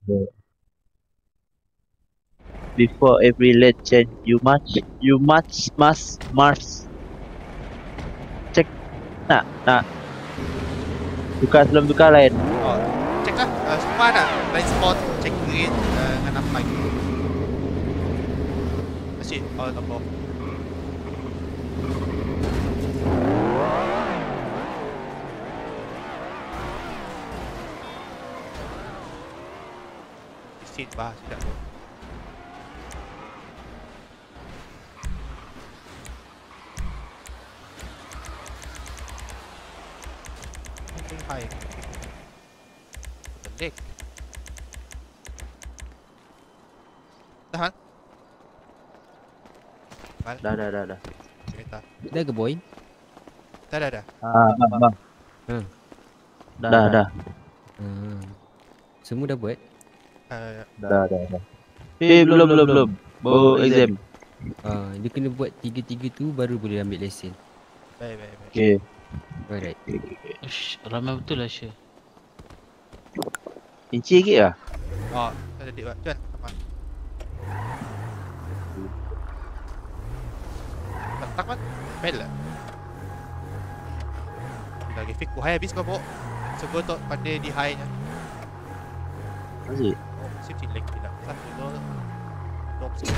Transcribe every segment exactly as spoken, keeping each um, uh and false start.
Before every lane change, you must you must must must cek nak nak tukar sebelum tukar lain. Oh, cek lah. Uh, semua ada. Blind spot, check green uh, dengan apa lagi. Masih, oh, tak apa. Seat bah, sudah. Hai. Telik. Tahan. Bal. Dah dah dah dah. Kereta. Dah ke boy? Dah dah dah. Ah bang bang. Hmm. Dah dah. dah. Hmm. Semua dah buat? Uh, Dah dah dah. Eh belum belum belum. Baru exam. Ah, dia kena buat tiga-tiga tu baru boleh ambil lesen. baik baik baik. Okey. Alright. Ush, ramai betul lah Syah. Inci sikit lah. Oh, dah jadi buat. Cuan, aman. Tak kan? Bel lah. Lagi fake ku high habis kau bawa. Sebab tu pandai di high nya. Masih. Oh, sip sip leg tidak. Satu dua. Dok sip.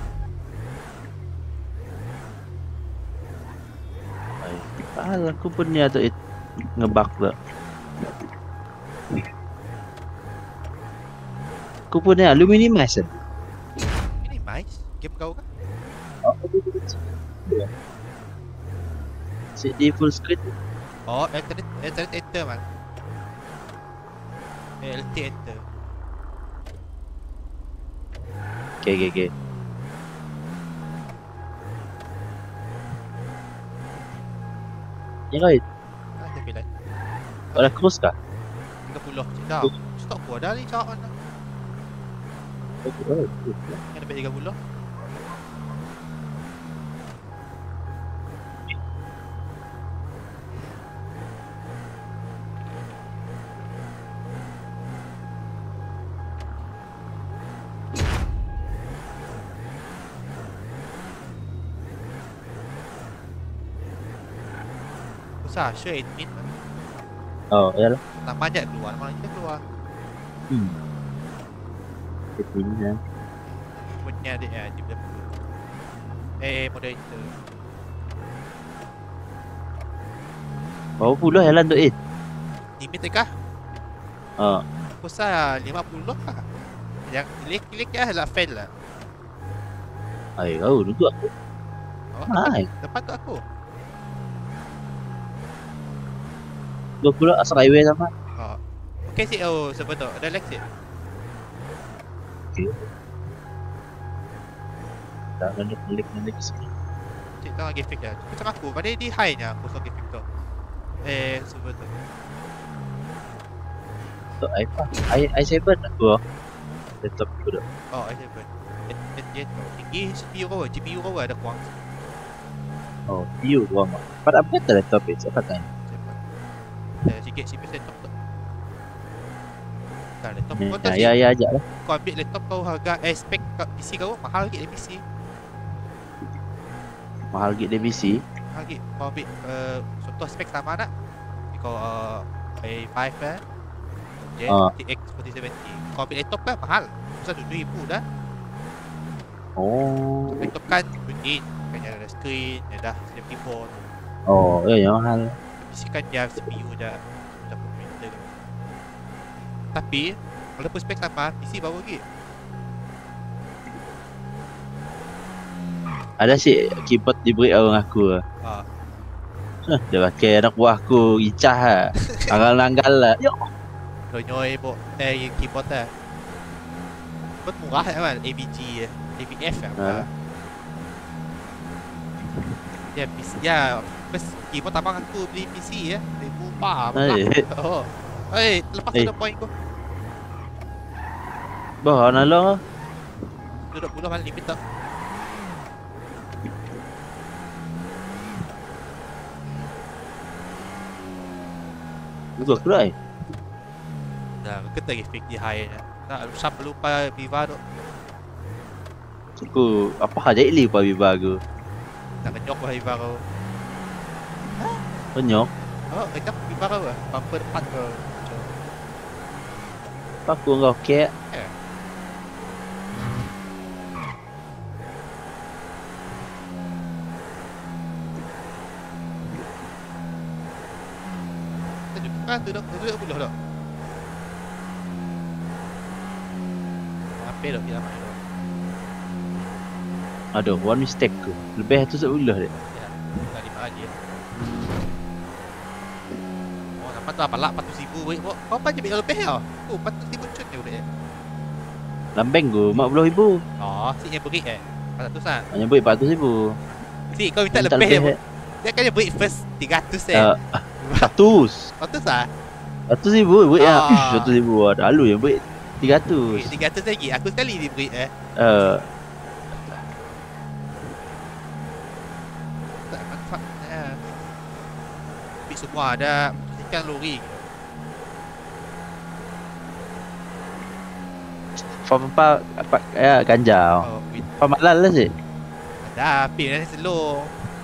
Ah, aku punya tu it ngebug tu. Aku punya lu minimize. Ini nice. Game kau kan? Oh, Set di full screen. Oh, internet internet enter man. L T enter. Okay, okay, okay. Ya right. Ah, dia pilih. Ada cruise kah? tiga puluh. Cik dah. Stok aku ada ni cak mana? Yang dapat tiga puluh. Susah, sure admin. Oh, ya lah. Namanya keluar, nama kita keluar. Hmm. Ini ya. Punya dia ya, dia boleh. Eh, moderator. Berapa puluh jalan tu eh? Limit kah? Ah. Pusat lima puluh lah. Yang klik-klik ya lah fail lah. Ai, kau duduk aku. Oh, Hai. depan tu aku. dua puluh asal highway sama. Oh. Okey sih, oh sebab tu. Ada lag sih. Okey. Dah nak klik-klik sikit. Cik tak lagi fake dah. Macam aku, pada di high nya aku lagi fake tu. Eh, sebab tu. Tu iPhone. i i7 aku. Laptop aku dah. Oh, I seven. Dia dia tinggi C P U kau, G P U kau ada kurang. Oh, view gua mah. Pada apa tu laptop ni? Siapa tanya? Eh, sikit C P U laptop tu. Dah laptop kau tu. Ya, ya, ya aja lah. Kau ambil laptop kau harga eh spek kat P C kau mahal lagi dari P C. Mahal git dia P C. Mahal lagi. Kau ambil uh, contoh spek sama nak. Kau uh, A five eh. Jet Ah. T X forty seventy. Kau ambil laptop kan mahal. Pasal dua ribu dah. Oh. Laptop kan begini. Kan ada screen, ada safety phone. Oh, ya yang mahal. P C kan dia C P U dah dah printer. Tapi walaupun spek sama, P C baru lagi. Ada si keyboard diberi orang aku. Ah, Huh, dia pakai anak buah aku icah ah. Anggal-anggal lah. Yo. Nyoy bo eh keyboard dah. Keyboard murah kan, A B G, A B F ya. Ah. Ya P C ya, bes keyboard abang aku beli P C ya, seribu empat. Eh. Oh. Eh, lepas Eh. ada point kau. Bah, nolong ah. Duduk puluh kan limit tak? Gua kerai. Dah, kita lagi fake di high nya. Tak, siapa lupa Viva tu. Aku apa aja ili pa biba aku. Tak kenyok lah Viva kau. Penyok. Oh, kenyok Viva kau lah. Bumper depan kau. Apa aku engkau kek. Eh. Tunjuk kan tu dah. Tunjuk puluh dah. Apa dah kita main dah. Aduh, one mistake ku. Lebih tu sebelah dia. Ya, dah lima aja. Oh, nampak tu apa lah empat ratus ribu weh. Kau kau apa je beli lebih ya? Oh, empat ratus ribu cun je boleh. Lambeng ku lima puluh ribu. Oh, si yang beri eh. empat ratus ah. Hanya beri empat ratus ribu. Si kau minta Minta lebih lebih, ya. Dia kan yang beri first tiga ratus eh. Uh, seratus. Seratus ah. Seratus ribu beri ya. Ah. Seratus ribu ada lalu yang beri tiga ratus. Tiga ratus lagi. Aku sekali diberi eh. Uh, Tak manfaatnya. Tapi semua ada ikan lori. Faham apa apa ya ganja. Oh, wait. Faham halal lah sih. Ada api dan slow.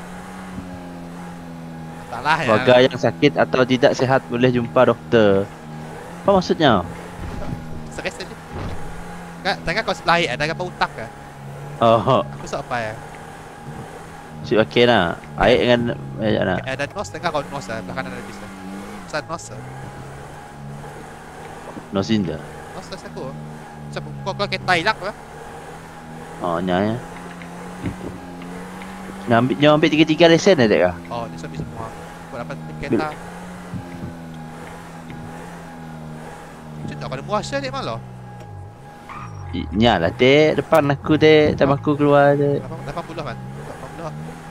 Salah ya. Warga yang sakit atau tidak sehat boleh jumpa doktor. Apa maksudnya? Stres aja. Kak, tangan kau sebelah air, ada apa utak kah? Oh, Aku sok apa ya? si okey lah. Air dengan eh, nak. Ada nos, tengah kau nos lah. Belakang ada bisa. Pesan nos lah. Nosinda. Nos lah aku. Macam kau kau kayak Thailand lah. Oh, nyaya. Nak ambil, dia ambil tiga-tiga lesen ada kah? Oh, ni sambil semua. Kau dapat kereta. Macam tak pada muasa dia malah. Nya lah dek, depan aku dek, time aku keluar dek. lapan puluh kan? lapan puluh.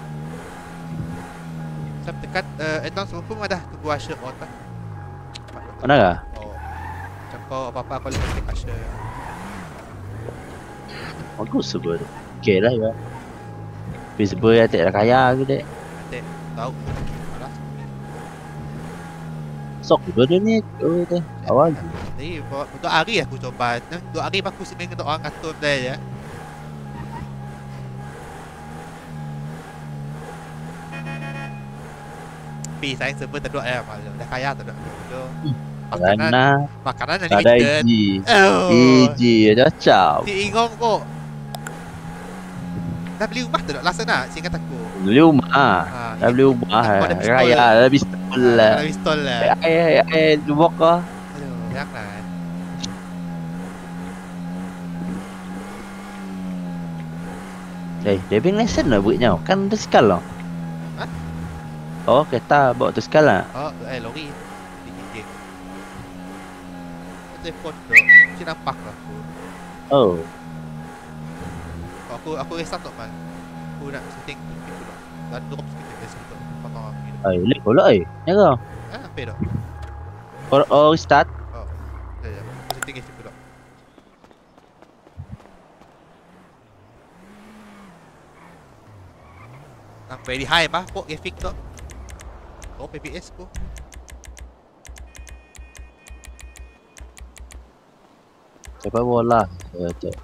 Saya tekan uh, advance pun ada tunggu Asher on kan. Mana kah? Oh. Macam kau apa-apa kau boleh take Asher. Bagus sebab tu. Okey lah ya. Tapi sebab ya tak ada kaya aku dek. Nanti tahu. Alah. Sok juga dia ni. Oh dek. Awal. Jadi buat untuk hari aku coba. Untuk hari aku sebenarnya untuk orang ngatur dia ya. Tapi saya sebut tak ada ya malu. Dah kaya tak ada. Makanan, Kerana makanan tak ada unlimited. iji. Oh. Iji cocok. Si Ingong kok. Dah beli rumah tak last sana seingat aku. Beli rumah. Ha, Dah beli rumah. Aku ada pistol. Raya dah pistol lah. Ada pistol lah. Eh eh eh dubok kah? Aduh, jangan. Eh, driving license lah buatnya. Kan tu sekal lah. Hah? Oh, kereta bawa tu sekal lah. Oh, eh lori. Dikit. Telefon tu. Mesti nampak lah aku. Oh. Aku aku restart tak man. Aku nak setting tu gitu lah. Dan drop sikit dia sikit. Potong aku gitu. Ai, lek pula ai. Ya ke? Ah, apa dah? Or oh, start. Oh. Ya ya. Setting sikit dulu. Nang very high pa po graphic tu. Oh, P P S ko. Siapa bola? Ya, cek.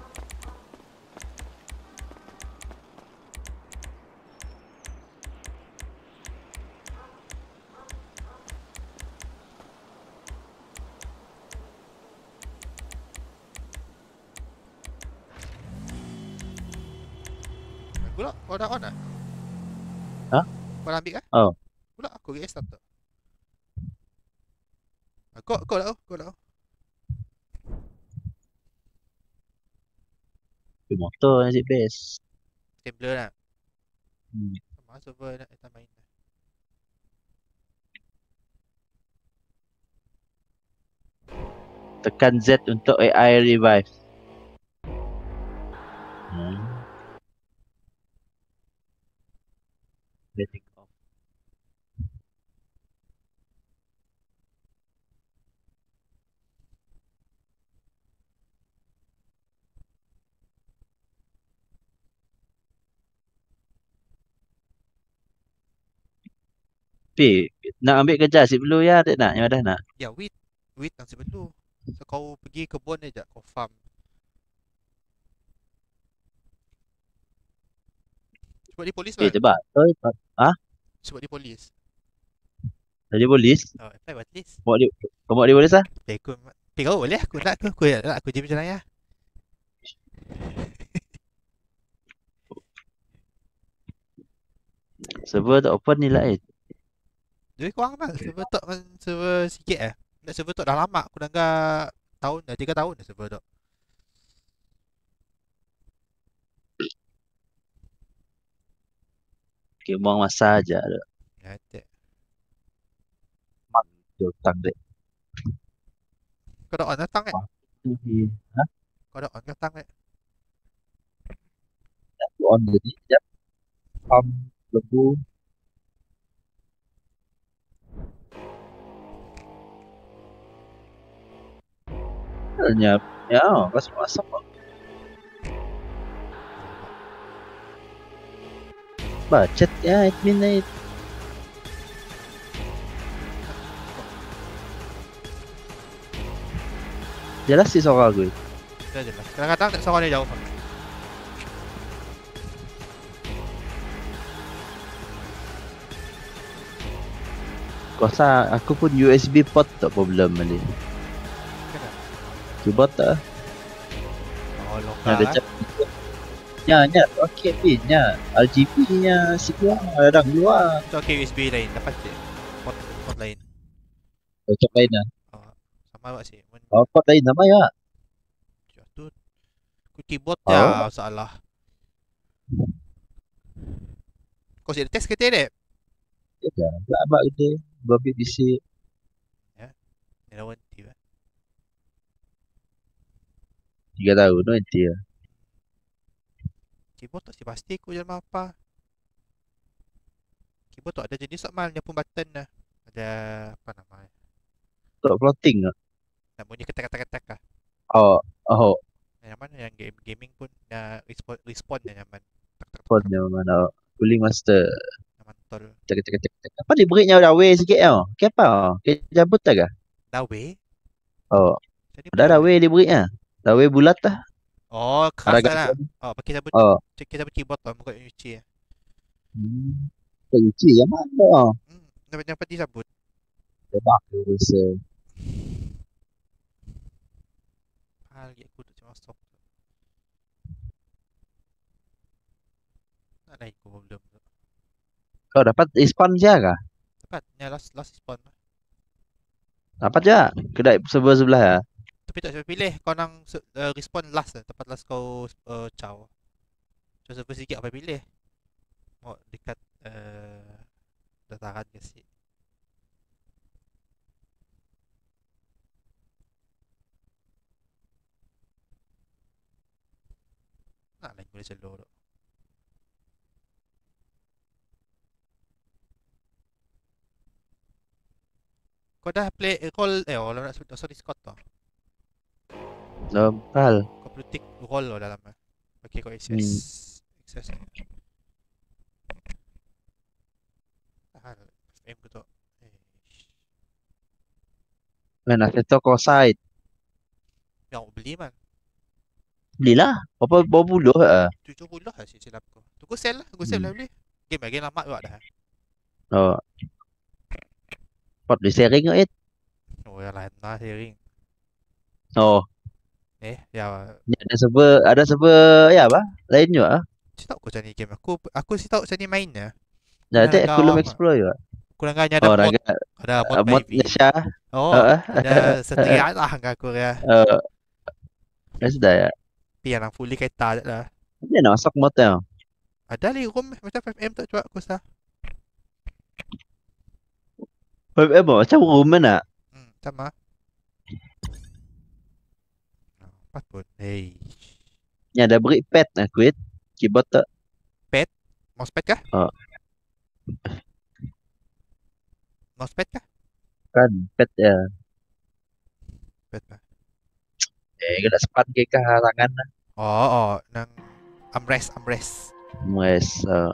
Pula kau dah on ah? Hah? Kau dah ambil kan? Oh. Pula aku restart tu. Ah, Kau kau dah oh, kau dah oh. Di motor nasib best. Gambler lah. Hmm. Sama server nak kita main. Tekan Z untuk A I revive. Hmm. Letting off. Tapi nak ambil kerja si perlu ya tak nak yang ada nak. Ya, wait. Wait nang sebelum. So kau pergi kebun aja, kau farm. Sebab dia polis Eh, kan? coba. Oi, ah, Sebab dia polis. jadi polis. Oh, apply buat polis. Bawa dia, kau bawa dia polis ah? Eh, aku Tapi kau boleh aku nak aku aku nak aku jadi macam ya. Server tak open ni lah eh. Jadi kurang lah server tok kan server sikit eh. Nak server tok dah lama aku dah enggak tahun dah tiga tahun dah server tok. Okay, buang masa aja. Ya, tak. Dia hutang dek. Kau dah on datang eh? Ha? Kau dah on datang eh? Aku on tadi. Sekejap. Farm lembu. Hanya ya, masuk masuk. Bacet ya admin na itu. Jelas sih suara gue. Dah jelas. Kadang-kadang tak suara dia jauh. Kuasa aku pun U S B port tak problem ni. Kenapa? Cuba tak? Oh, Yang lokal ada lah. cap. Ya, nya, okey pin nya. R G B nya si gua ada dua. Tu okay U S B lain. Dapat je. Port, port lain. Cocok lain lah. Oh, sama buat sih. Men, Oh, port lain nama ya. tu ku keyboard Oh. je masalah. Kau siap test ke tidak? Ya dah. Tak abak gede. Babi bisi. Ni lawan T lah. tiga tahun nanti ya. Keyboard tak si pasti aku jalan apa. Keyboard tu ada jenis tak mal. Dia pun button dah. Ada apa nama? Tak floating ah. Nak bunyi ketak-ketak-ketak lah. Oh, oh. Yang mana yang game gaming pun dah respon respon dah nyaman. Tak tak Phone tak. nya mana? Cooling master. Nyaman tol. Cek cek cek cek. Apa dia breaknya dah way sikit tau. Kenapa? Ke jabut tak ah? Dah weh. Oh, Jadi dah dah way dia breaknya. Dah way bulat dah. Oh, keras Ada lah. gas. Oh, pakai sabut. Oh. Cek sabut keyboard tu muka nyuci. Hmm. Tak cuci yang mana? Hmm, dapat dapat di sabut. Sebab aku rasa. Hal dia aku tu cuma stop. Nak naik aku belum. Kau dapat respawn je kah? Dapat. Ni last last spawn lah. Dapat je. Kedai server sebelah ya. Tapi tak saya pilih kau nang uh, respawn last lah. Tempat last kau uh, caw. So server sikit apa pilih? Oh, dekat uh, dataran ke si. Nak lain boleh selo tu. Kau dah play eh, roll eh oh, nak sebut sorry Discord tu. Normal. Kau perlu tick roll lo dalam eh. Okay, kau access. Hmm. Access. Tahan. F M ku tu. Eh. Mana seto kau side. Yang aku beli man. Belilah. Berapa berapa puluh ah? tujuh puluh lah si silap ku. Tu aku sell lah. Aku sell Hmm. lah beli. Game lagi lama juga dah. Oh. Pot di sharing ke it? Oh ya lah, nah sharing. Oh, Eh, ya. ni ada server, ada server ya apa? Lain juga ah. Si tahu aku macam ni game. Aku aku si tahu macam ni mainnya. Jadi Dah aku belum awam, explore juga. Aku dah ada Oh, mod. raga Ada mod uh, mod baby. Nesha. Oh, Oh, ah. ada setia lah dengan aku ya. Eh, sudah ya. Tapi yang fully kereta je lah. Dia nak masuk mod tau. Ada lagi room macam five M tu cuba aku sah. Eh, macam room mana? Hmm, sama. Empat pun. Hey. Ni ada break pad nak quit. Keyboard tak? Mousepad kah? Oh. Mousepad kah? Kan pad ya. Pad lah. Eh, kena span ke kah tangan lah. Oh, oh, nang armrest, armrest. Yes. Uh,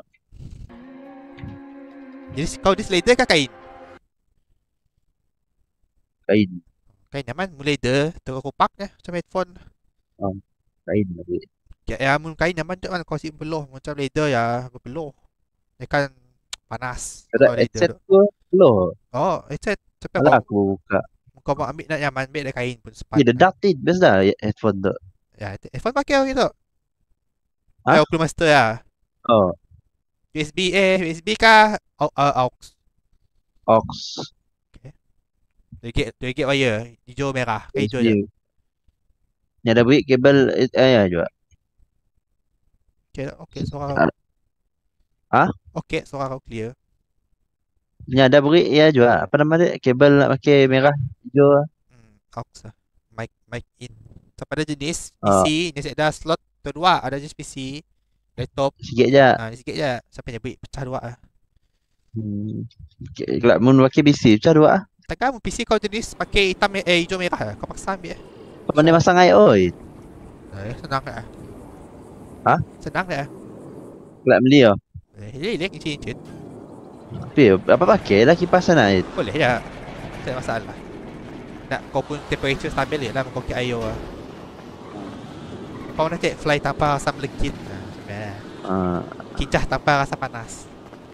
Jadi kau di slider kah kain? kain. Kain nyaman mulai de terus kupaknya macam headphone. Kain lagi. Ya, ya mun kain nyaman tu kan kau si beloh macam leather ya berpeluh. Dia kan panas. Ada Kalau leather headset tu. tu belum. Oh, headset tapi Alah kau aku buka. kau mau ambil nak nyaman ambil dah kain pun sepat. Ya, dah dated best dah headphone tu. Ya, headphone pakai gitu. Hah? Ah, Oculus Master ya. Oh, U S B eh U S B kah? Au- uh, aux. aux. Dia get dia get wire hijau merah. Kayak hijau je. U S B. Ni ada beri kabel eh ya juga. Okey, okey suara Ah. kau. Ah? Okey, suara kau clear. Ni ada beri ya juga. Apa nama dia? Kabel nak pakai merah hijau. Hmm, aux lah. Mic mic in. So, pada jenis P Ah. C, ni ada slot kedua, ada jenis P C, laptop. Sikit je. Ah, ni sikit je. Sampai dia beri pecah dua ah. Hmm. Okay. Kalau mun pakai P C pecah dua ah. Takkan P C kau jenis pakai hitam eh hijau merah ah. Kau paksa ambil eh. Apa ni masang air oi? Eh, senang tak ah? Hah? Senang tak ah? Kelak beli oh. Eh, lelek ni cincin. Tapi apa pakai lah kipas sana air. Boleh je. Tak ada masalah. Nak kau pun temperature stabil je lah kau pakai air ah. Kau nak cek fly tanpa rasa melekit. Ah, macam mana? Ah, Kincah tanpa rasa panas.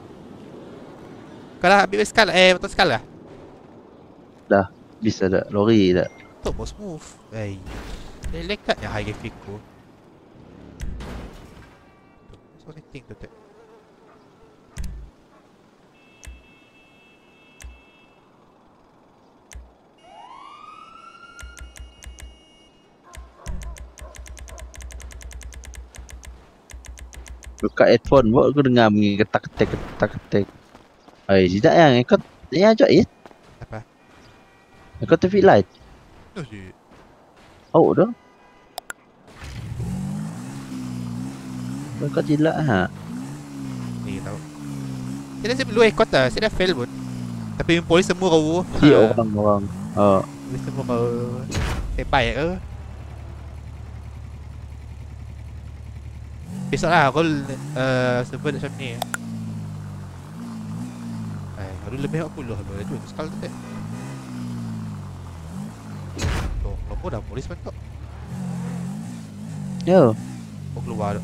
Kalau ambil skal eh motor skal lah. bisa dah lori dah. Turbo smooth. Eh. Lelek tak yang high graphic ku. So ni ting tu tu. Buka headphone buat aku dengar bunyi ketak-ketik ketak-ketik. Ai, tidak yang ikut ya ajak ya. Apa? Ikut T V light. Tu je. Oh dah. Kau gila ha. Ni tahu. Saya dah sebelum ikut dah. Saya dah fail pun. Tapi polis semua kau. Si orang-orang. Oh, Polis semua kau. Eh baik ke? Besok lah roll uh, server macam ni. Eh, baru lebih empat puluh tu. Itu sekali tu. Tuh, lopo dah polis pun tu. yo. Kau keluar tu.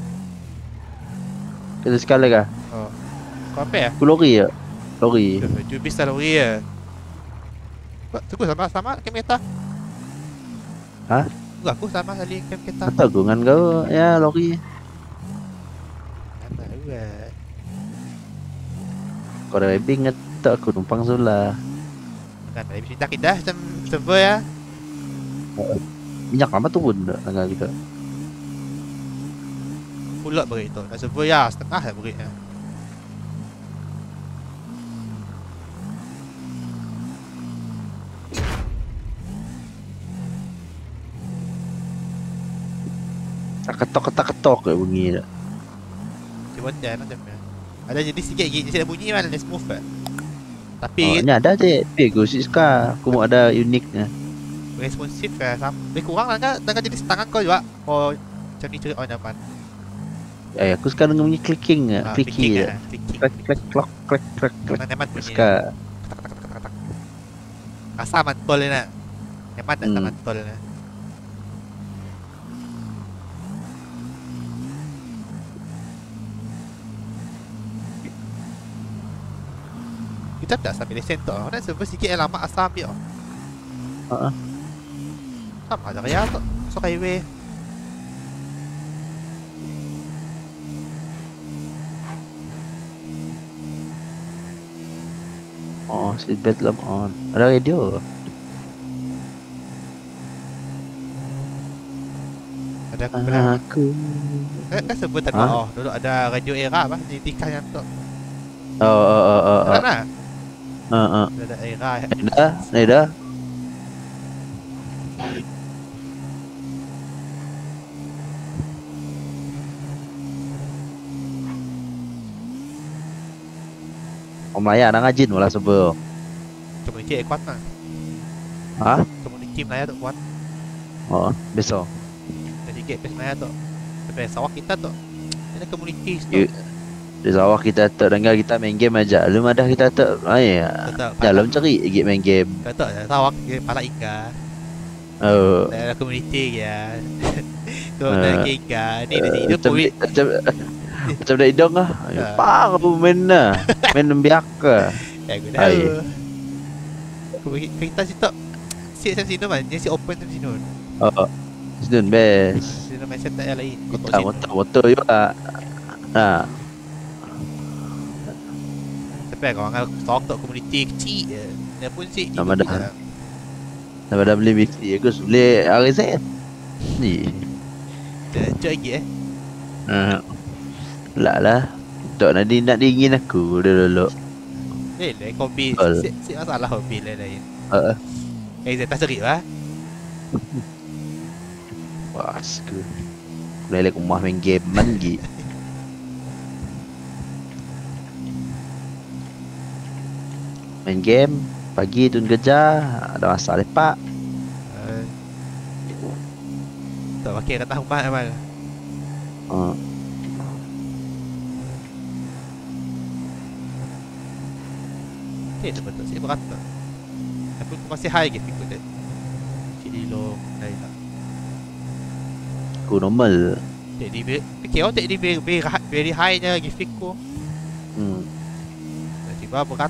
Kita sekali kah? Oh. Kau apa ya? Aku lori ya. Lori. Tu bisa lori ya. Kau tunggu sama-sama kem kereta. Hah? Tunggu aku sama kali kem kereta. Tak tahu dengan kau ya lori. Tak tahu eh. Kau dah webbing tak aku numpang sulah. Kan dari cerita kita macam server ya. Minyak lama turun dah dengan kita. Pulak berit tu. Dah server ya setengah dah beritnya. Tak ketok-ketok-ketok ke bunyi dah. Cuba macam macam mana. Ada jadi sikit gigi saya bunyi mana dia smooth kan. Oh, Tapi ni ada je. Tapi aku suka. Aku mau ada uniknya. responsif kan sama. Lebih kurang lah kan dengan jenis tangan kau juga. Kau macam ni cari on nyaman. Eh, aku suka dengan bunyi clicking ah, Ah, clicky je. kan. Clicking. Click click clock click click click. Memang nyaman Aku bunyi. suka. Tak, tak, tak, tak, tak. Rasa mantul ni nak. Nyaman tak Hmm. mantul ni. Kita tak sambil lesen tu. Nak server sikit yang lama asal ambil. Ha. Sama je raya tu. Masuk highway. Oh, seatbelt lamp on. Ada radio. Ada aku pernah. Aku. Kan, kan server tak Ha? oh, dulu ada radio era apa di tikah yang tu. Oh, oh, oh, oh, Kan oh. lah. Ah, ah. Ada era. Ni dah, ni dah. Oh, Melayu nak ngajin wala sebel. Komuniti kuat lah. Ha? Komuniti Melayu tu kuat. Oh, besok. Jadi sikit base Melayu tu. Sampai sawah kita tu. Ada komuniti tu. You, Di sawah kita tak dengar kita main game aja. Lu ada kita tak ay Tetap dalam cari lagi main game. Kata ya tawak ke pala ikan. Oh. Dalam komuniti ya. Tu Ah. nak ke ikan. Ni dia hidup Macam covid. macam macam dah hidung ah. Ya. Pang aku main lah. Main biaka. Eh aku Ay. tahu. Aku bagi kita situ. Si macam sini man, dia si open macam sini. Oh. Sedun best. Sini macam tak yang lain. Kau Kita tahu motor motor juga. Nah, Tapi kalau orang stok tok komuniti kecil je. Dia pun si Nama dah. dah beli B C aku beli R Z. Ni. Cek lagi eh. Ha. Lah lah. Tak nak di nak dingin aku dulu. Eh, lah kau bil. Betul. Si, si masalah kau bil lain. Ha. Eh, saya tak cerit lah. Wah, aku. Boleh ke rumah main game man gi. Main game pagi tun kerja, ada masa lepak. Uh, tak pakai kata rumah amal. Ha. Okay, betul. Saya berkata. Aku masih high gitu ikut dia. Cik Dilo, lain tak. Aku normal. Tak di fikir awak tak di very, very, very high nya grafik ko. Hmm. Tiba berat.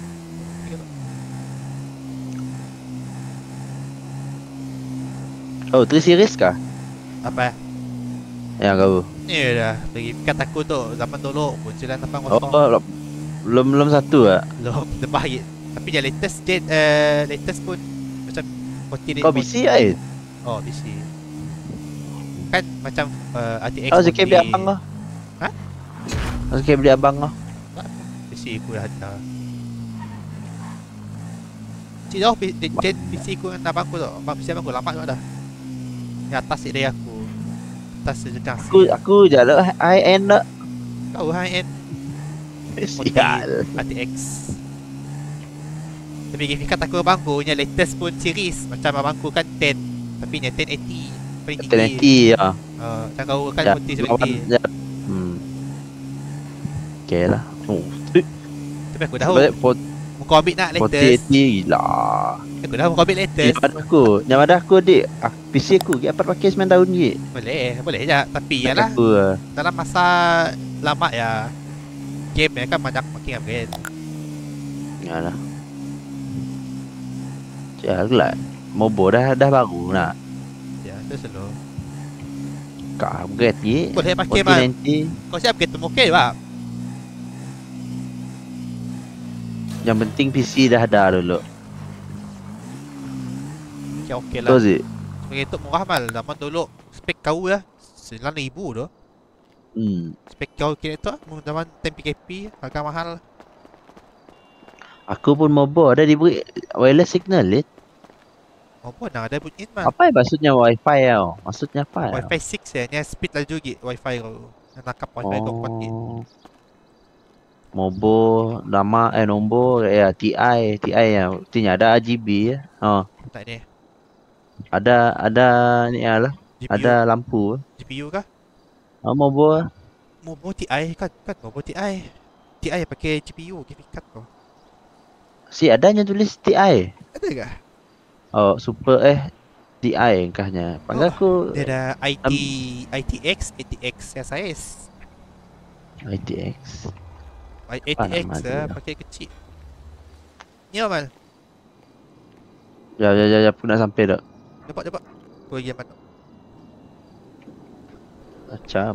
Oh, three series kah? Apa? Yang kau. Ni dah. Bagi kat aku tu zaman dulu pun sembilan lapan Oh, kosong. belum belum satu ah. Belum terbaik. Tapi yang latest date uh, latest pun macam forty Kau B C ai. Oh, B C. Kan macam uh, R T X Kau Z K beli abang kau. Ha? Kau Z K beli abang kau. B C aku dah ada. Cik dah P C aku dengan abang aku tu. Abang P C abang aku lama juga dah. Yang atas dia dari aku. Atas sejak Aku aku je lah high end lah. kau high end Sial. R T X. Tapi grafik kat aku abang aku yang latest pun series macam abang aku kan ten. Tapi ni ten eighty paling tinggi. ten eighty ya. Uh, macam kau kan Ya, forty lawan seventy. je. Hmm. Okay lah. Oh, Tapi aku dah tahu balik muka ambil nak forty latest. eighty gila. Aku dah muka ambil latest. Yang ada aku, yang ada aku adik, aku, P C aku dia dapat pakai sembilan tahun je. Boleh, boleh je. Tapi yalah Aku ah. dalam masa lama ya game ya kan banyak makin upgrade. Yalah. Cak lah. Mobo dah dah baru nak. Ya, tu slow. Kau upgrade je. Boleh pakai forty mah. ninety. Kau siap upgrade tu okey pak. Yang penting P C dah ada dulu. Okey okey Betul lah. sih. Sebagai tu murah mal zaman dulu spek kau ya sembilan ribu tu. Hmm. Spek kau kira tu zaman ten P K P harga mahal. Aku pun mobo ada diberi wireless signal eh. Oh pun dah ada bunyi mal. Apa yang maksudnya wifi tau? Maksudnya apa? tau? Wi-Fi six ya, ni speed laju git Wi-Fi kau. Yang nakap Wi-Fi kau kuat git. Oh. Mobo nama eh nombor ya T I T I ya. Artinya ada R G B ya. Oh, Tak ni. ada ada ni ya lah. G P U, Ada lampu. G P U kah? Oh, mobo. Mobo T I kan kan Mobo T I. T I pakai G P U graphic card kau. Si adanya tulis T I. Ada kah? Oh, super eh T I engkahnya. Panggil aku Dia ada I T I T X, A T X S I S. I T X. I- A T Apa X nama lah dia? pakai kecil. Ni amal. Ya ya ya, ya aku nak sampai dah. Dapat dapat. Kau lagi aman. Macam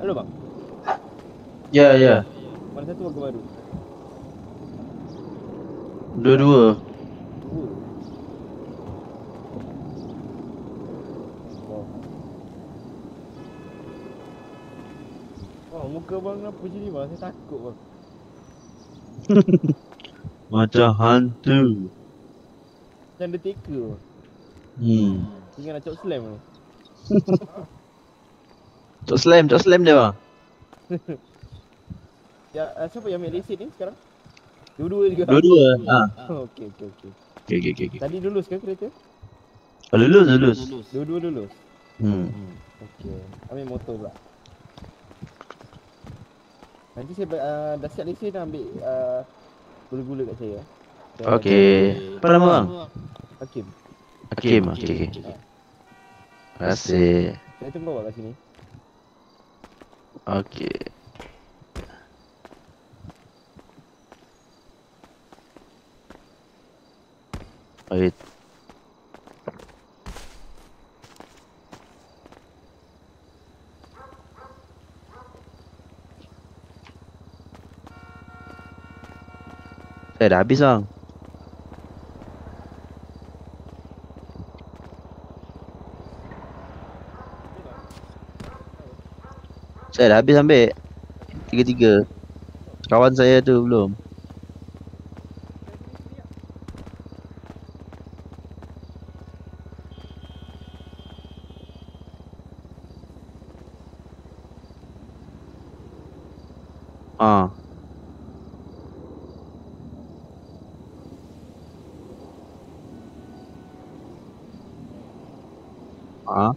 Belum bang? Ya, ya. Mana satu warga baru? Dua-dua. Dua. Wow. Wah, muka bang kenapa macam ni bang? Saya takut bang. Macam hantu. Macam Undertaker bang. Hmm. Tinggal nak cok slam tu. Cok slam, cok slam dia bang. Ya, uh, siapa yang ambil lesen ni sekarang? Dua-dua juga. Dua-dua. Ha. Oh, okey okey okey. Okey, okey, okey. Okay. Tadi lulus ke kereta? Oh, lulus, lulus. Dua-dua lulus. Hmm. Okey. Ambil motor pula. Nanti saya uh, dah siap lesen dah ambil uh, gula-gula kat saya. Saya Okey. Apa nama bang? Hakim. Hakim. Okey, okey. Terima kasih. Saya tunggu awak kat sini. Okey. Baik. Saya dah habis bang. Saya dah habis ambil. Tiga-tiga. Kawan saya tu belum. Ah. Ah.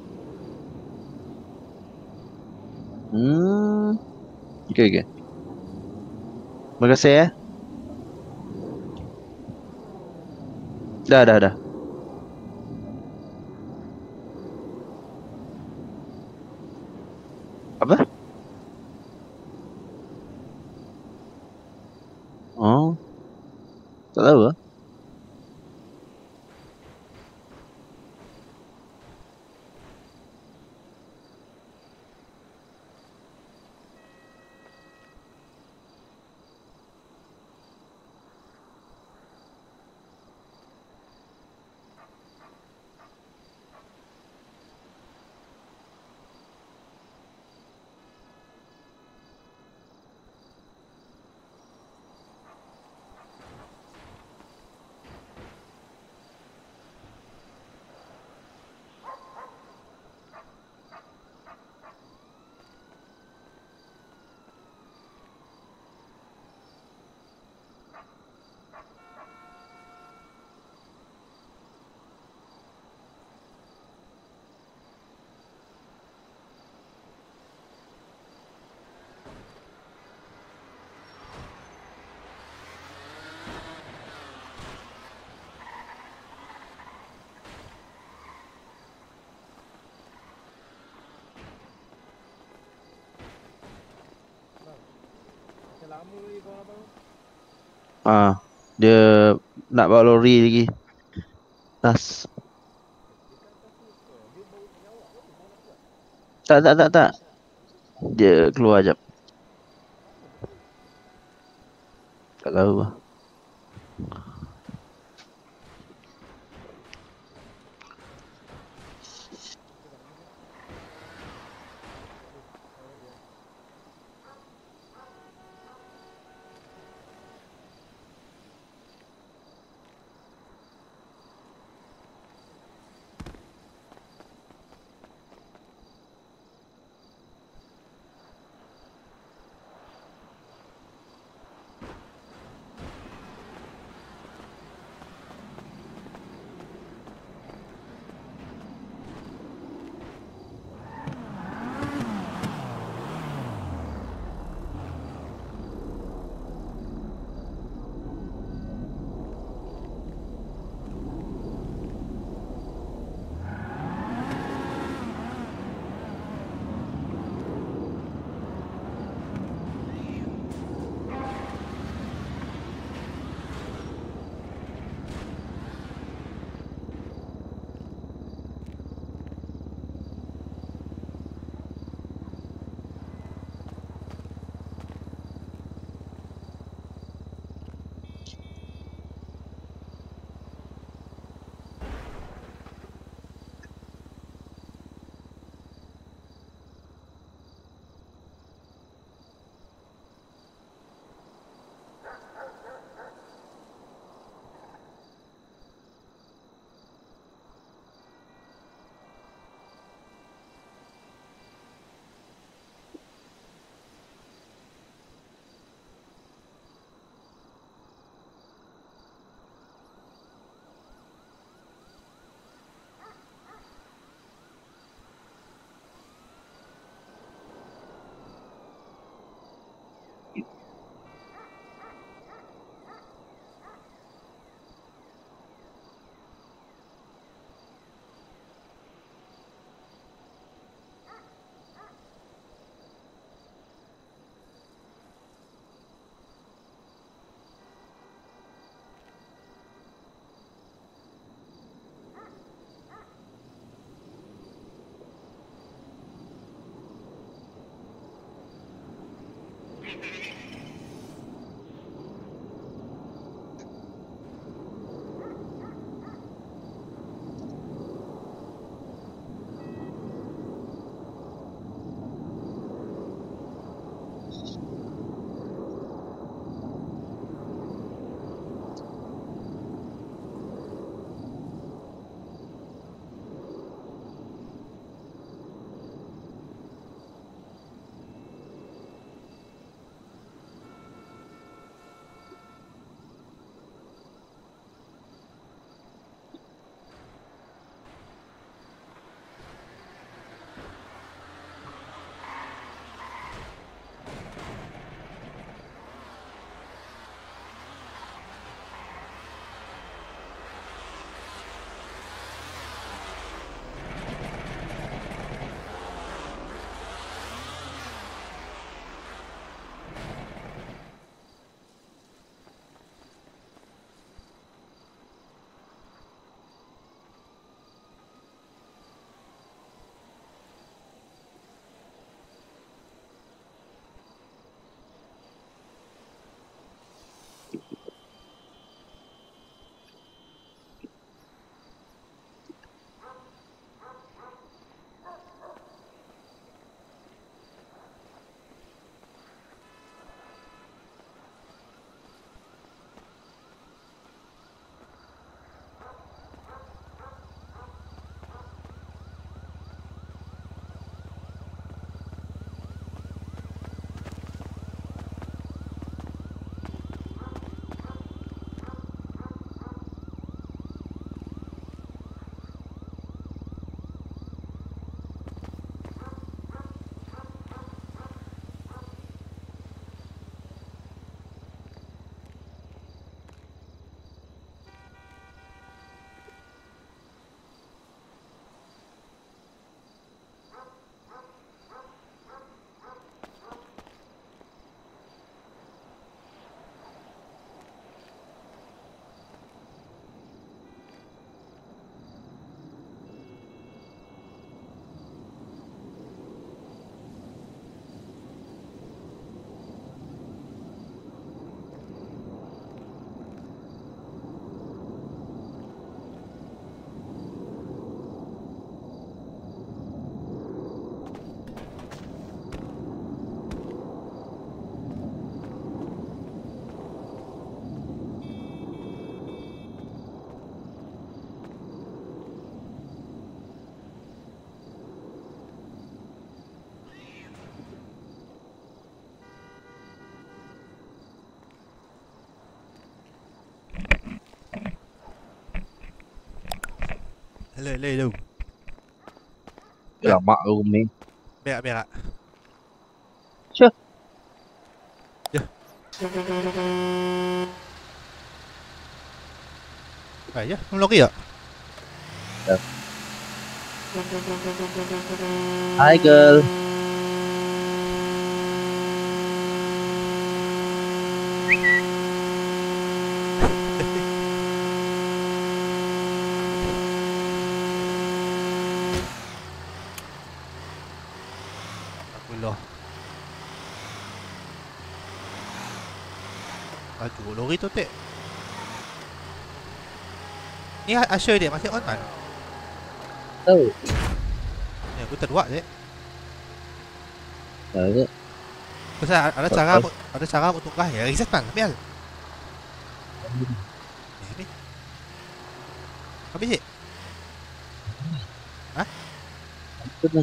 Hmm. Okey, okey. Terima kasih ya. Dah, dah, dah. Apa? Oh. Tak tahu ah. Macam lama ni kau abang. Ah. Dia nak bawa lori lagi. Tas. Tak, tak, tak, tak. Dia keluar jap. Tak tahu lah. Hello, hello, hello. Lama umi. Berak, berak. Sure. Ya. Ah, ya, belum lagi ya? Hi girl. Allah. Aduh, lori tu tek. Ni Asher dia masih on kan? Tahu. Ya, aku terbuat dek. Tahu. Pasal ada cara aku, ada cara aku tukar ya. Reset man, biar. Ni. Habis sih. Hah? Betul.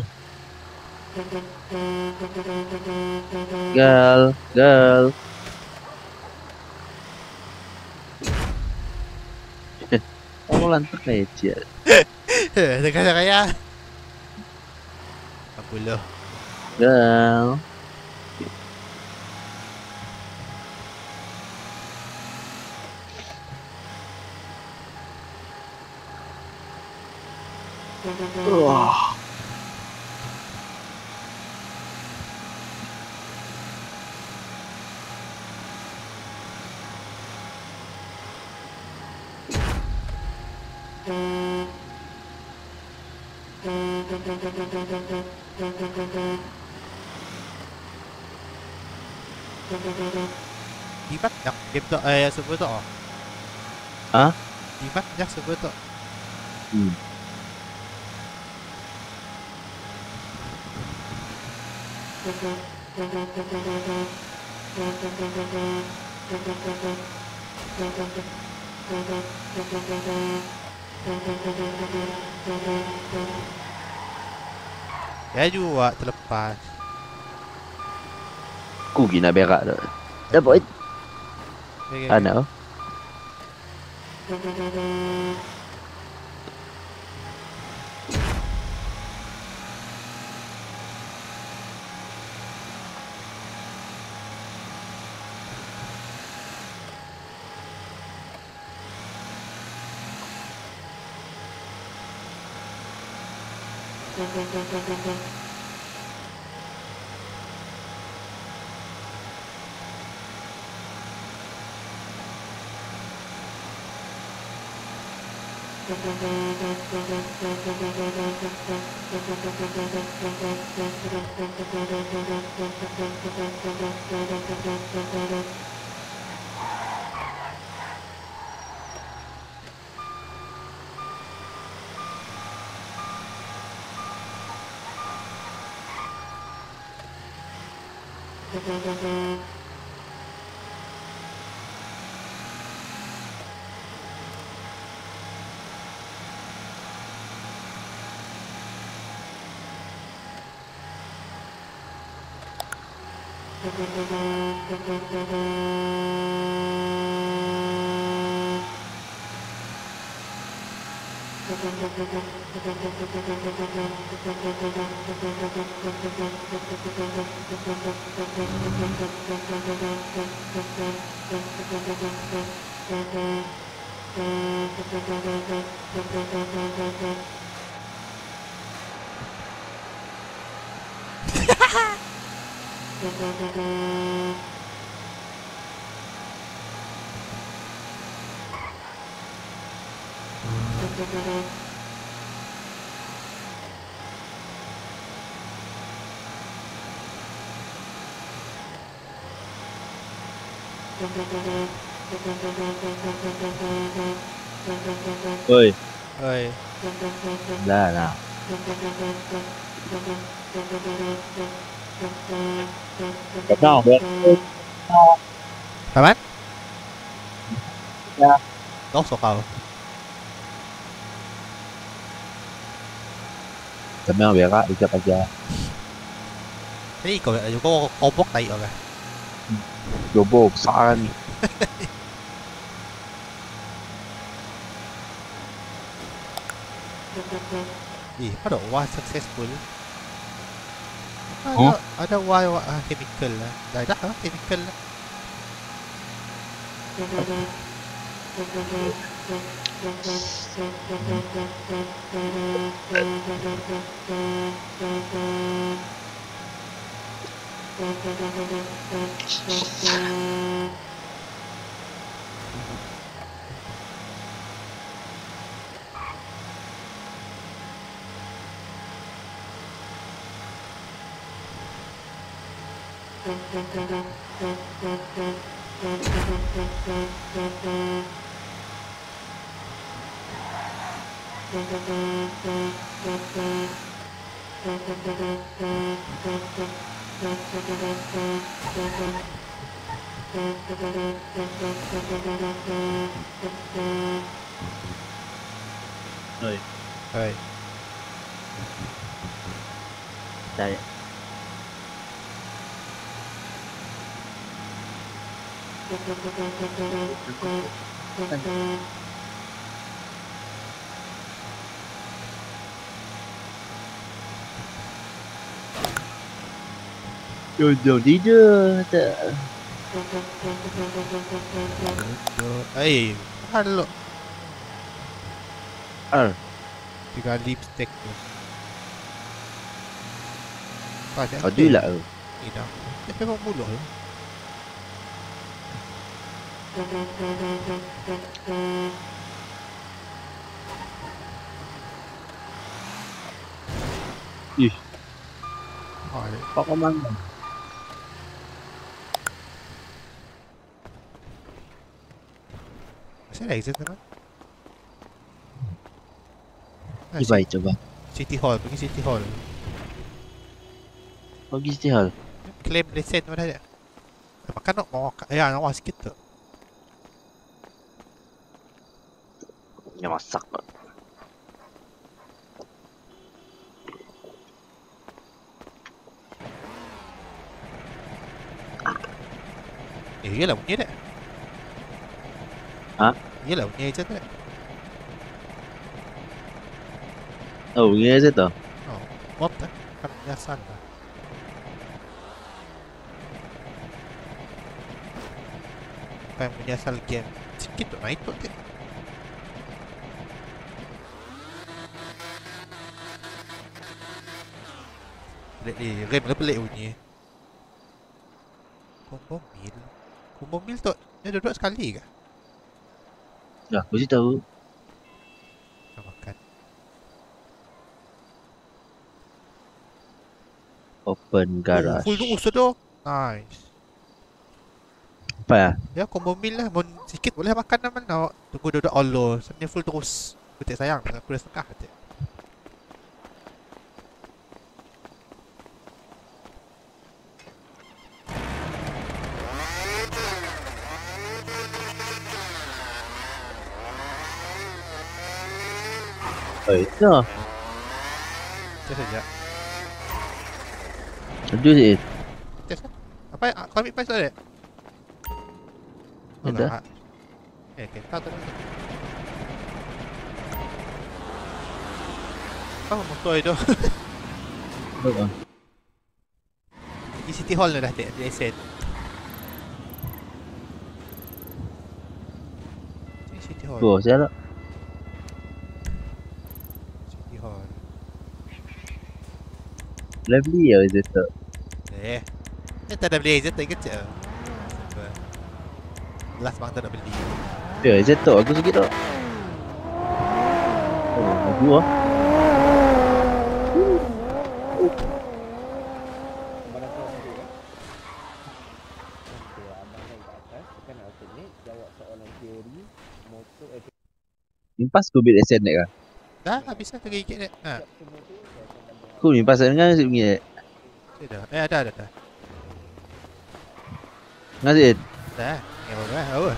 Girl, girl. Oh, lantak aja. Dekat raya. Apalah. Girl. Wah. Di bắt đặt game tu eh server tu. Hah? Di bắt jak server tu. Hmm. Ya juga terlepas. Ku gina berak dah. Dah boy. Okay, okay. Ana. Oi, Oi. dah lah. Kenal dia. Paman? Ya. Kau sok kau. Kenal berak dikit aja. Jadi kau kau kau bok tai kau. Jobo besar ni. Eh, ada wah successful. Ada, Oh? ada wah wah ah, chemical lah. Dah dah ah, chemical lah. Rồi, Hai. đây. Rồi rồi đi đưa. Eh, halo. Ờ, Tiga lipstick tu. Ada. ở dưới là ừ. Tidak. Dia memang mulut. Ih, Oh, có có măng. masih ada exit kan? Ah, Như vậy coba. City Hall, pergi City Hall. Pergi sini hal. Claim lesen mana ada? Makan nak mau makan. Ya, nak makan sikit tu. Nhà masak. Eh, iyalah bunyi tak? Hả? Iyalah bunyi je tak? Ừ, nghe thế tờ. Oh, mob tak? Kan biasa lah. Kan punya asal game. Sikit tu naik tu tak? Pelik ni, rem lah pelik bunyi. Combo mill. Combo mill tu, dia duduk sekali ke? Rồi, aku sih tahu. Nak makan. Open Oh, garage. full terus tu. Nice. Apa ya? Ya, combo meal lah. Mon sikit boleh makan naman nak. Tunggu duduk Allah. Sebenarnya full terus. Aku tak sayang. Aku dah setengah je. Ừ, itu. Itu saja. Itu sih. Tes kan? Apa ya? Kau ambil pas ada? Ada. Alah. Eh, kereta tu. Oh, motor itu. Betul. Di City Hall dah tak ada lesen. Di City Hall. Tuh, saya lah. City Hall. Lovely ya itu. Eh. Dia tak ada beli je tak kecil. Last bang tak nak beli. Ya, itu aku sikit tu. Oh, aku ah. Barang kau masuk ya. Okey, abang naik ke atas, tekan alternate, jawab soalan teori, motor eh Impas aku beli lesen dek kan. Dah habis dah tiga gig ni. Ha, siap semua tu saya akan tambah. Aku impas dengan sip punya. dia dah. Eh ada ada dah. Ngasih. Dah. Ni apa dah? Oh.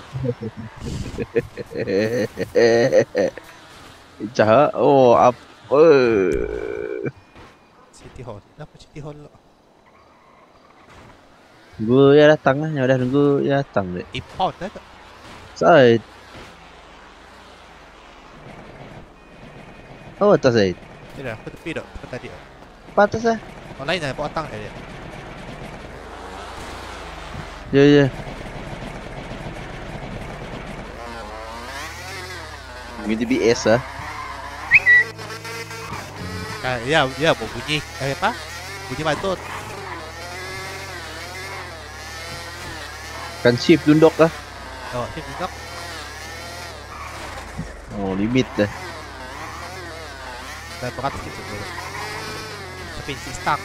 Cah. Oh, apa? City Hall. Kenapa City Hall lah? Tunggu ya datang lah. Yang dah tunggu ya datang dek. Impound dah tak? Side. Oh, atas Zaid. Dia dah, aku tepi dah, aku tadi. Apa atas lah? Orang lain dah, buat otang dia. Ya, ya. Ini B S lah. Ah, ya, ya, mau bunyi. Eh, apa? Bunyi bantut. Kan shift tunduk lah. Oh, dia tunduk. Oh, limit dah. Dan berat sikit tu. Tapi si stuck.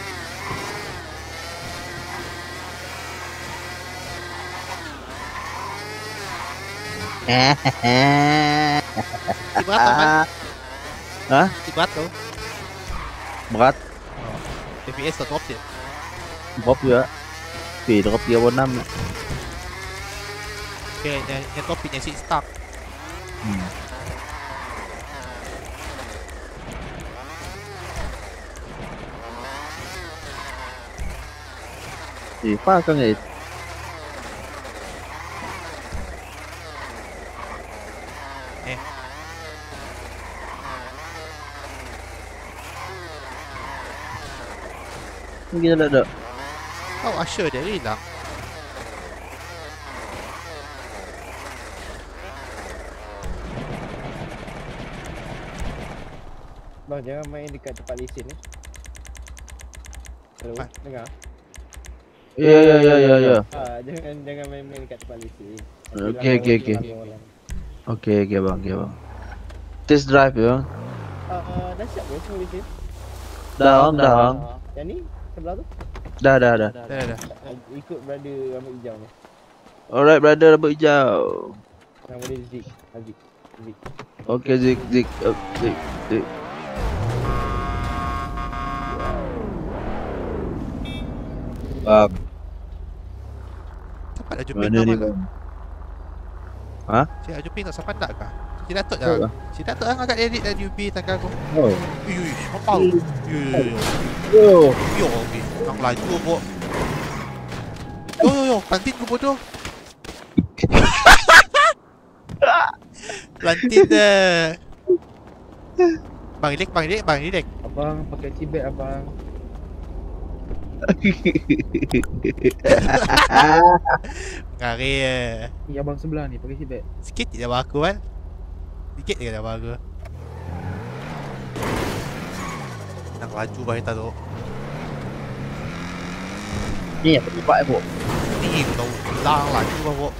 Si berat tu kan? Hah? Si berat tu. Berat. Oh. F P S tu drop dia. Drop juga. Okay, drop tiga puluh enam. Okay, yang, yang topiknya si stuck. Hmm. Eh, apa kang eh? Eh. Gila dah dah. Oh, Asher dia hilang. Bang, jangan main dekat tempat lesen ni. Hello, Apa? dengar? Ya ya ya ya ya. Ah, jangan jangan main-main dekat tempat lesen. Okey okey okey. Okey okey bang, okey bang. Test drive ya. Bang. Ah, dah siap ke semua lesen? Dah bang, dah bang. Ah, yang ni sebelah tu. Dah dah dah. Dah, dah, dah. Ah, ikut brother rambut hijau ni. Alright brother, rambut hijau. Nama dia Zik. Zik. Zik. Okey Zik Zik uh, Zik Zik. Bang, Sampai dah jumping mana kau ni kan? bang? Ha? Cik dah jumping tak sampai tak kah? Cik Datuk Tak dah. Cik Datuk dah angkat edit dan U B tangga aku. Oh. Ui ui, apa? Ui ui ui. Yo. Yo, okey. Nak laju kau. Yo yo yo, kantin kau bodoh. Lantin dah. Bang Ilek, Bang Ilek, Bang Ilek. Abang pakai cibet abang. Ngari eh. Ni abang sebelah ni pakai cibet. Sikit je dah aku kan. Sikit je dah aku. Nak laju bah kita tu. Ni apa tempat eh, Bok? Ni kau lang laju bah kau.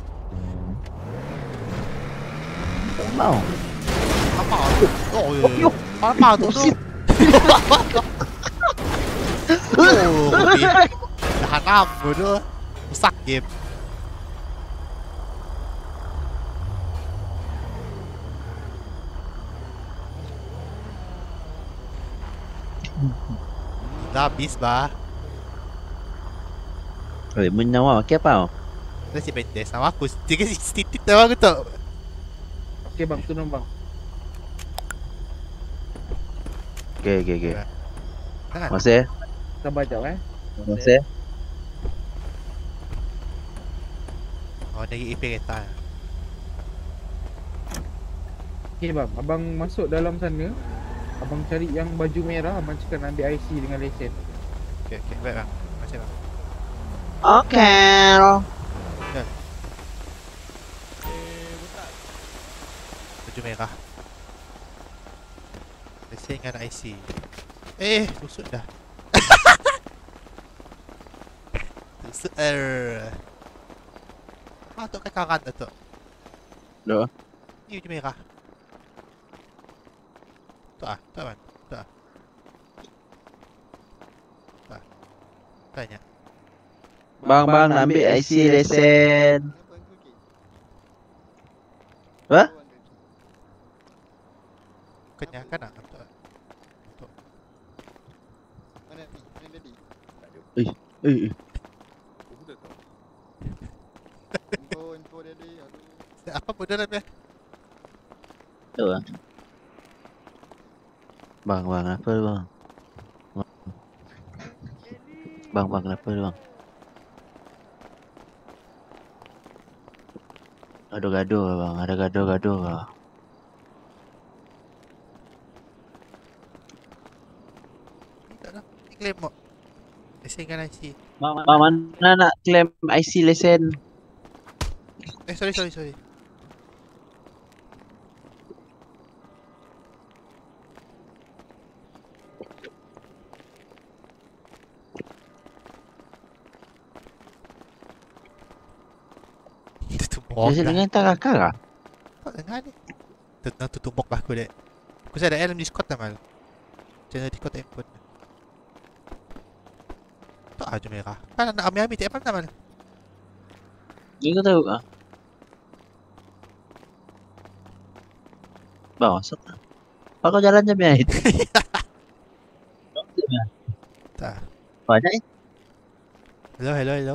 Tak mau. Apa tu? Oh yo yo. Apa tu tu? Oh, okey. Dah enam bodoh. Rusak game. Dah habis bah. Eh, menyawa ke apa? Dah si bentes sama aku. Tiga stitik tahu aku tak. Okey bang, turun bang. Okey okey okey. Jangan. Masih? Sabar jap eh. Masih? Oh, dari E P kereta. Okey bang, abang masuk dalam sana. Abang cari yang baju merah, abang cakap nak ambil I C dengan lesen. Okey okey, baik bang. Macam bang. Okey. Baju merah. Lesen dengan I C. Eh, tusuk dah. Tusuk er. Ah, tu kan karan dah tu. Dah. Ni baju merah. Tu ah, tu kan. Tu ah. Tu ah. Tanya. Bang bang nak ambil I C lesen. Apa? Kenyang kan ah? Tu ah. Eh eh. Info info dia dia. Apa bodoh dah biar? Tu ah. Bang bang apa bang? Bang bang kenapa bang? Ada gaduh bang, ada gaduh-gaduh. claim mo. Lesen kan I C. Ma- mana nak claim I C lesen? Eh, sorry, sorry, sorry. Tutumbok Lesen lah. dengan kakak lah. Kau dengar ni? Tut- Nak tutumbok lah aku dek. Aku saya ada dalam Discord lah mal. Channel Discord handphone. Tak aja merah. Kan nak ambil-ambil tak apa mal. Dia kau tahu ah. Bang, masuk lah. Pak kau jalan je biar. Tak. Banyak eh. Hello, hello, hello.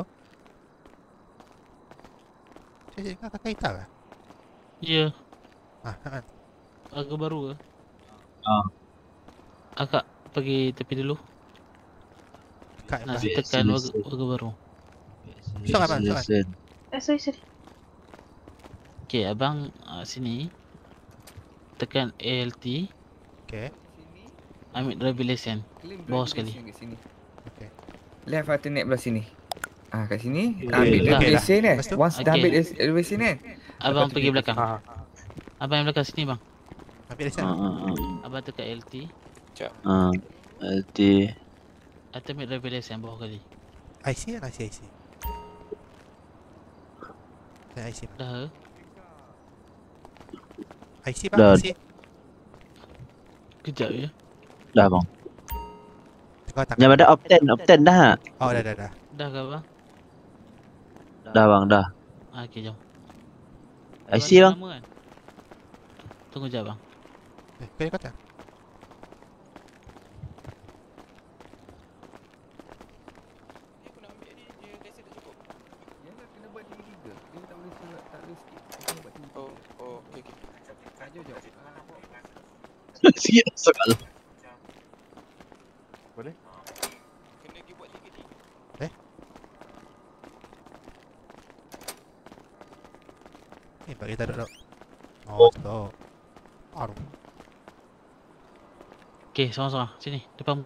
Saya cakap kakak hitam lah. Ya, Ah, kan. agak baru ke? Ah. Akak pergi tepi dulu. Kak yang Nak belah. Biasa, tekan biasa. warga, warga baru. Silakan, Bang, silakan. Lesen. Eh, sorry, sorry. Okay, abang uh, sini. Tekan A L T. Okay. Ambil driver license. Bawah sekali. Kat sini. Okay. Left alternate belah sini. Ah, kat sini. Okay. Ambil Okay driver lah. lesen kan. Lepas tu? Once dah Okay. ambil driver lesen kan. Abang pergi belakang. Ah, Abang yang belakang sini bang. Ambil lesen. Ah, ah, ah. Abang tekan L T. Ah, L T. Atau ambil driver license bawah kali. I C kan? I C, I C. Saya I C. Bang. Dah ke? I C bang, Dah. I C. Kejap ya. Dah bang. Kau tangan. Yang ada opten, opten dah. Oh, dah, dah, dah. Dah ke abang? Dah bang, dah. Ah, okay jom. I C bang. Lama kan? Tunggu jap bang. Eh, kau yang kata? Yalah, kena buat tinggi tiga. Dia tak boleh surat, tak boleh skip. Dia kena buat tinggi tiga. Oh, oh, okey okey. Kajau jauh. Sikit soal. Kena pergi buat tinggi tiga. Ni bagi kita duduk. Oh, stop. Aduh. Okay, seorang-seorang. Sini, depan.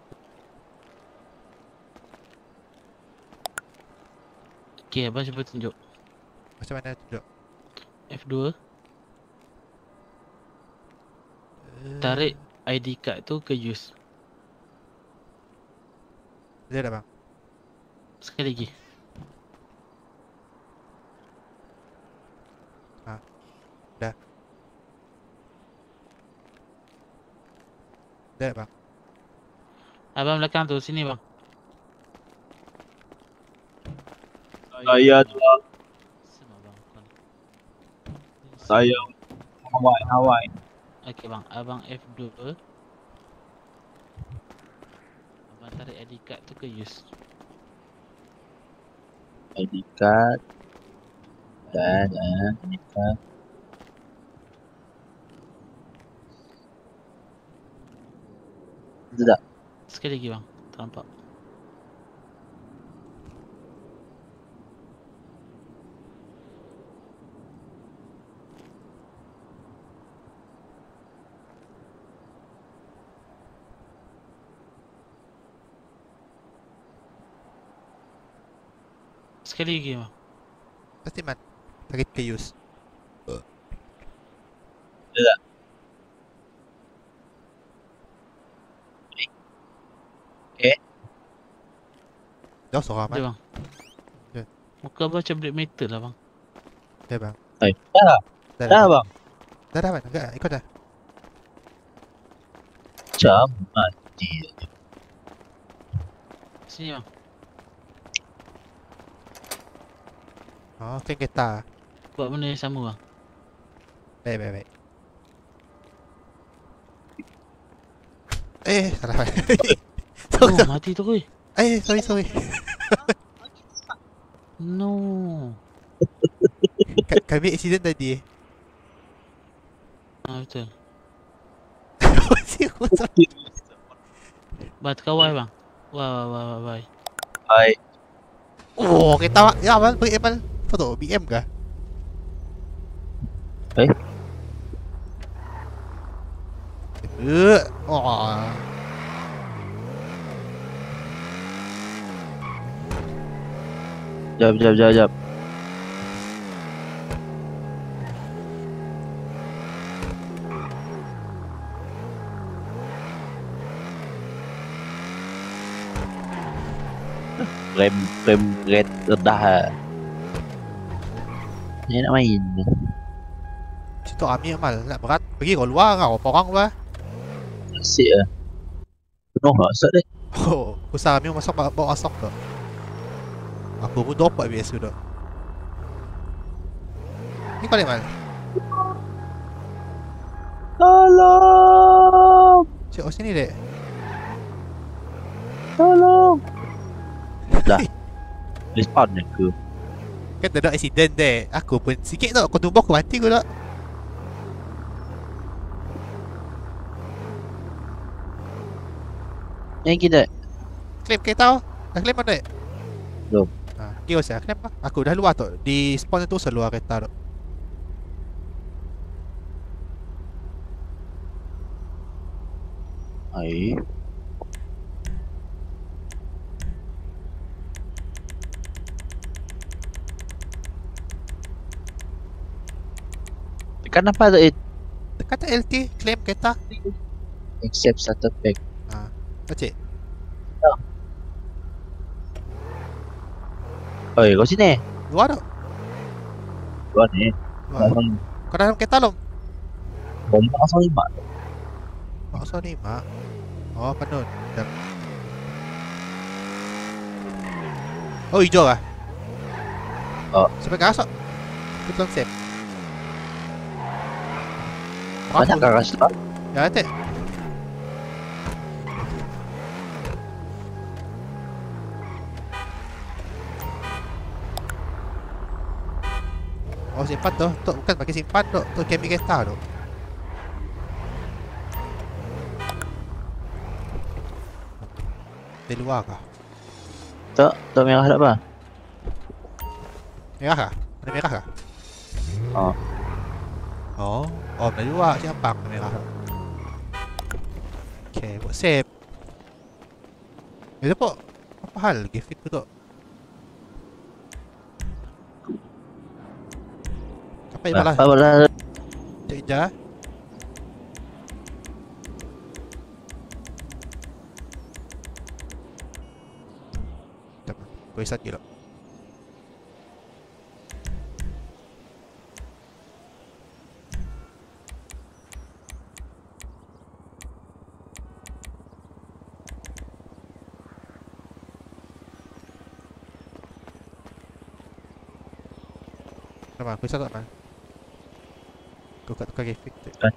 Okay, abang cuba tunjuk. Macam mana duduk? F dua. Tarik I D card tu ke use. Dia dah bang. Sekali lagi. Dia dah bang. Abang belakang tu, sini bang. Saya tu Sama bang. saya Hawaii, Hawaii. Okay bang, abang F dua. Abang tarik I D card tu ke use. I D card. Dan eh, I D card. Tidak. Sekali lagi bang, tak nampak. Sekali lagi bang. Pasti man. Tarik ke use. Tidak. Dah seorang Dia man. bang. Ya. Muka abang macam black metal lah bang. Dia bang. Eh, dah. Dah, Dah bang. Dah, dah man. Enggak, ikut dah. Macam mati. Sini bang. Oh, kan kereta. Buat benda yang sama bang. Baik, baik, baik. Eh, salah man. Oh, Sorry, sorry. mati tu kuy. Eh, sorry, sorry. No. Ka- Kami accident tadi eh. Ah betul. Masih aku sorry. Bang terkawal bang. Wah wah wah wah bye. Hai. Oh, kereta ya man, pergi Apple. Apa tu? B M kah? Eh? Eh, oh. Jap, jap, jap, jap. Rem, rem, rate rendah. Ni nak main. Situ Ami Amal nak berat. Pergi kau luar kau, apa orang luar? Asyik lah. Penuh lah, asal deh. Oh, usah Ami masuk bawa asap tu. Aku pun dapat biasa tu. Ni kau mana? Tolong! Cik, oh sini dek. Tolong! Dah. Respawn je ke? Kan tak ada accident dek. Aku pun sikit tu, aku tumbuk aku mati aku tak. Yang kita. Claim kereta. Dah claim mana dek? Belum. Ha, kira saya claim lah. Aku dah luar tu. Di spawn tu seluar kereta tu. Hai. Tekan apa tu? Eh? Kata L T, claim kereta. Accept starter pack. Ha, cik. Oi, kau sini. Luar tu. Luar ni. Luar. Kau dah dalam kereta belum? Bomba asal lima. Maksud ni mak. Oh, penuh. Dah. Oh, hijau lah. Oh. Sampai ke asap. Itu belum save. Banyak garas tak? Ya, tak. Oh, simpan tu. Tu bukan pakai simpan tu. Tu kami kereta tu. Di luar kah? Tak, tak merah tak apa? Merah kah? Ada merah kah? Oh. Oh, oh dari luar siapa merah tu. Okay, buat save. Eh, apa? Apa hal grafik tu tu? Apa yang malah? Apa dah? Cek je. Kau isat gila. Sama, kau isat tak man? Kau kat tukar grafik tu. Kan?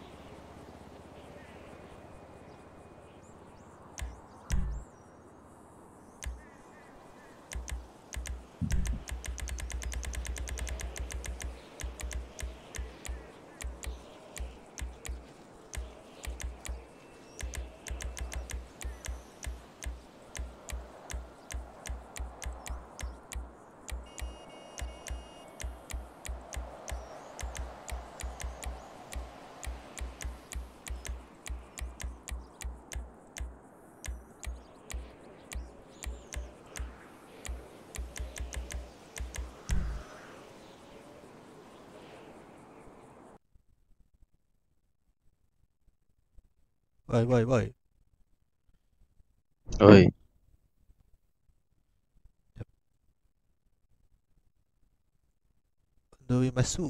Woi, woi, woi. Oi. Doi masuk.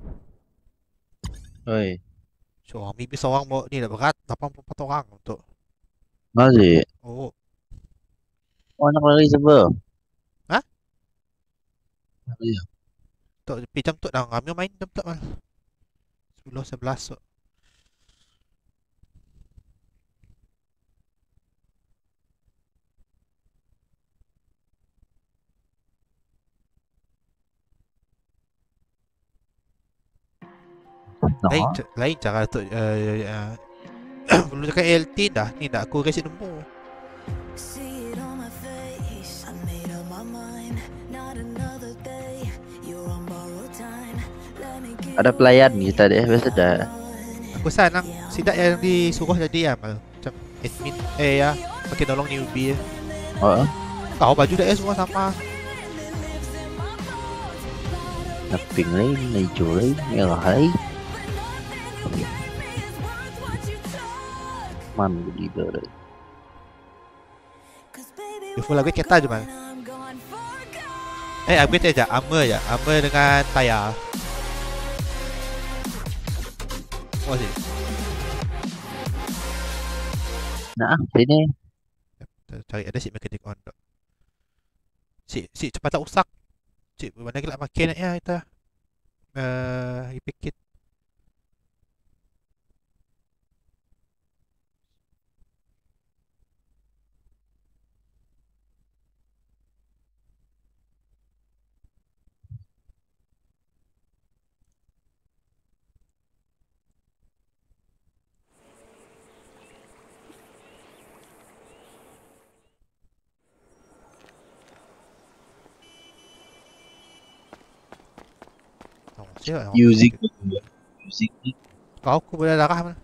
Oi. So, maybe seorang bawa ni dah berat lapan puluh empat orang untuk. Masih. Oh, Oh, nak lari server. Hah? Nak lari. untuk pi jam tu dah ngambil main jam tu mal. sepuluh sebelas so. Lain, ca- lain cara tu uh, uh, belum cakap L T dah. Ni dah aku kasih nombor. See it on my face. I made up my mind. Not another day. You're on borrowed time. Let me get Ada pelayan kita deh, biasa dah. Aku senang sidak yang disuruh jadi amal macam admin eh ya, makin tolong newbie. Oh. Kau baju dah semua sama. Nak pink lain, nak hijau lain, merah lain. Man gila lain. You full upgrade kereta je, Man. Eh, upgrade aja, armor aja, armor dengan tayar. Oh, sini. Nak ah, sini. Cari ada si mekanik on tu. Si, si cepat tak usak. Si, mana gelap makin nak ya kita. Eh, ipikit. Siapa? Music. Music ni. Kau aku boleh darah mana?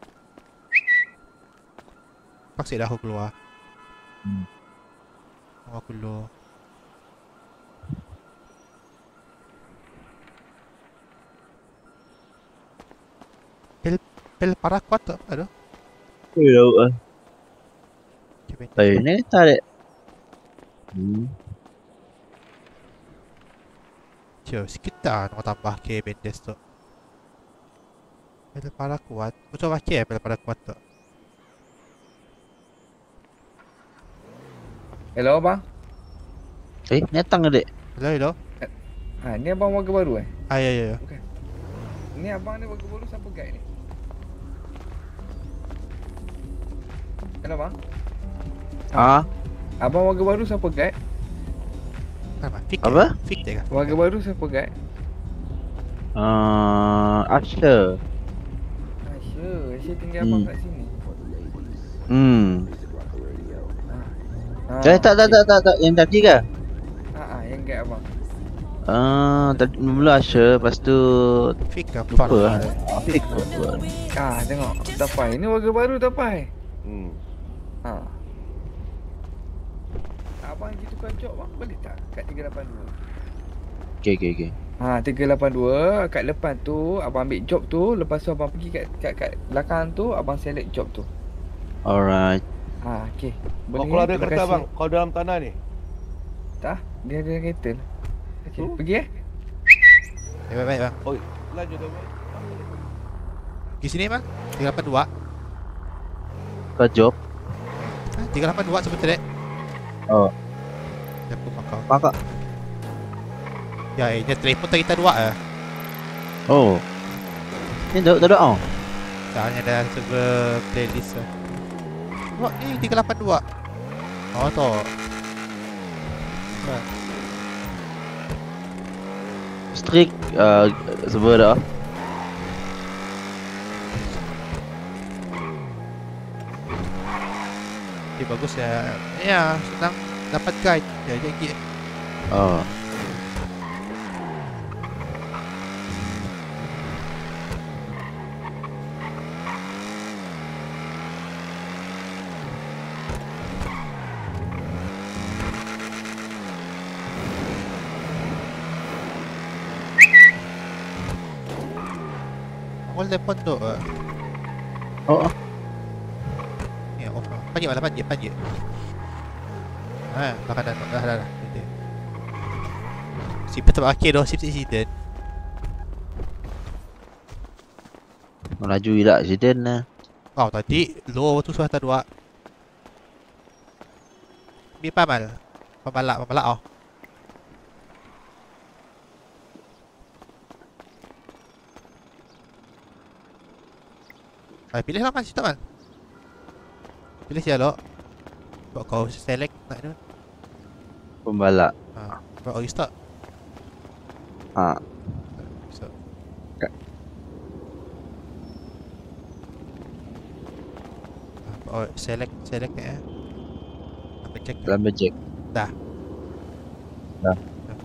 Paksa dah aku keluar. Hmm. Aku keluar. Pil pil parah kuat tak ada? Tahu ah. Okay, Tahu ni tarik. Hmm. Cik, sikit dah nak tambah ke bendes tu. Pil parah kuat. Kau coba ke pil parah kuat tu. Hello abang. Eh, ni datang adik. Hello, hello. Ha, ni abang warga baru eh? Ah, ya, ya, ya. Ni abang ni warga baru siapa guide ni? Hello bang. Ah, Abang warga baru siapa guide? Apa? Fik Apa? Fik dia kan? Warga baru siapa guide? uh, Asher. Asya, Asya tinggal Hmm. abang kat sini. Hmm. Ha, Eh, tak, tak, tak, tak, tak. Yang tadi ke? Ha, ha, yang guide abang. Ah, tadi mula Asher, lepas tu Fik ke? lupa lah. Afik lupa. Ah, tengok. Tapai. Ini warga baru Tapai. Hmm. Ha. Abang pergi tukar job bang, boleh tak? Kat tiga lapan dua. Okay, okay, okay. Ha, tiga lapan dua, kat depan tu abang ambil job tu, lepas tu abang pergi kat kat, kat belakang tu abang select job tu. Alright. Ha, okey. Kau Boleh. keluar eh? dari Terima kereta kasih. bang. Kau dalam tanah ni. Tak, dia ada kereta. Okey, Tu? pergi eh. Eh, baik, baik, bang. Oi, laju dah. bang. Di sini, bang. tiga lapan dua. Ke job. Ah, tiga lapan dua sebentar, dek. Oh, Dia pun makau. pakak. Ya, eh, dia telefon tak kita dua eh. Oh. Ni duduk, duduk oh. Soalnya ada server playlist eh. Wah, ni tiga lapan dua. Oh, tu. Nah, Strict uh, server dah. dia bagus ya. Ya, senang dapat guide. Ya, jadi Oh. All telepon tu. eh. Oh, Ni off. Panjat malah panjat, panjat. Ha, belakang dah, dah, dah, dah. Dia. Sip tetap akhir dah, sip accident. melaju gila accident lah. Oh, tadi low tu sudah dua. Ni pamal. Pamalak, pamalak oh. Ay, pilih lah man, situ man. Pilih siya lo. Buat kau select nak ni. Pembalap. Ha, buat kau start. Ha. So. Oh, select, select ni eh. Apa check? Dalam jack. Dah. Dah.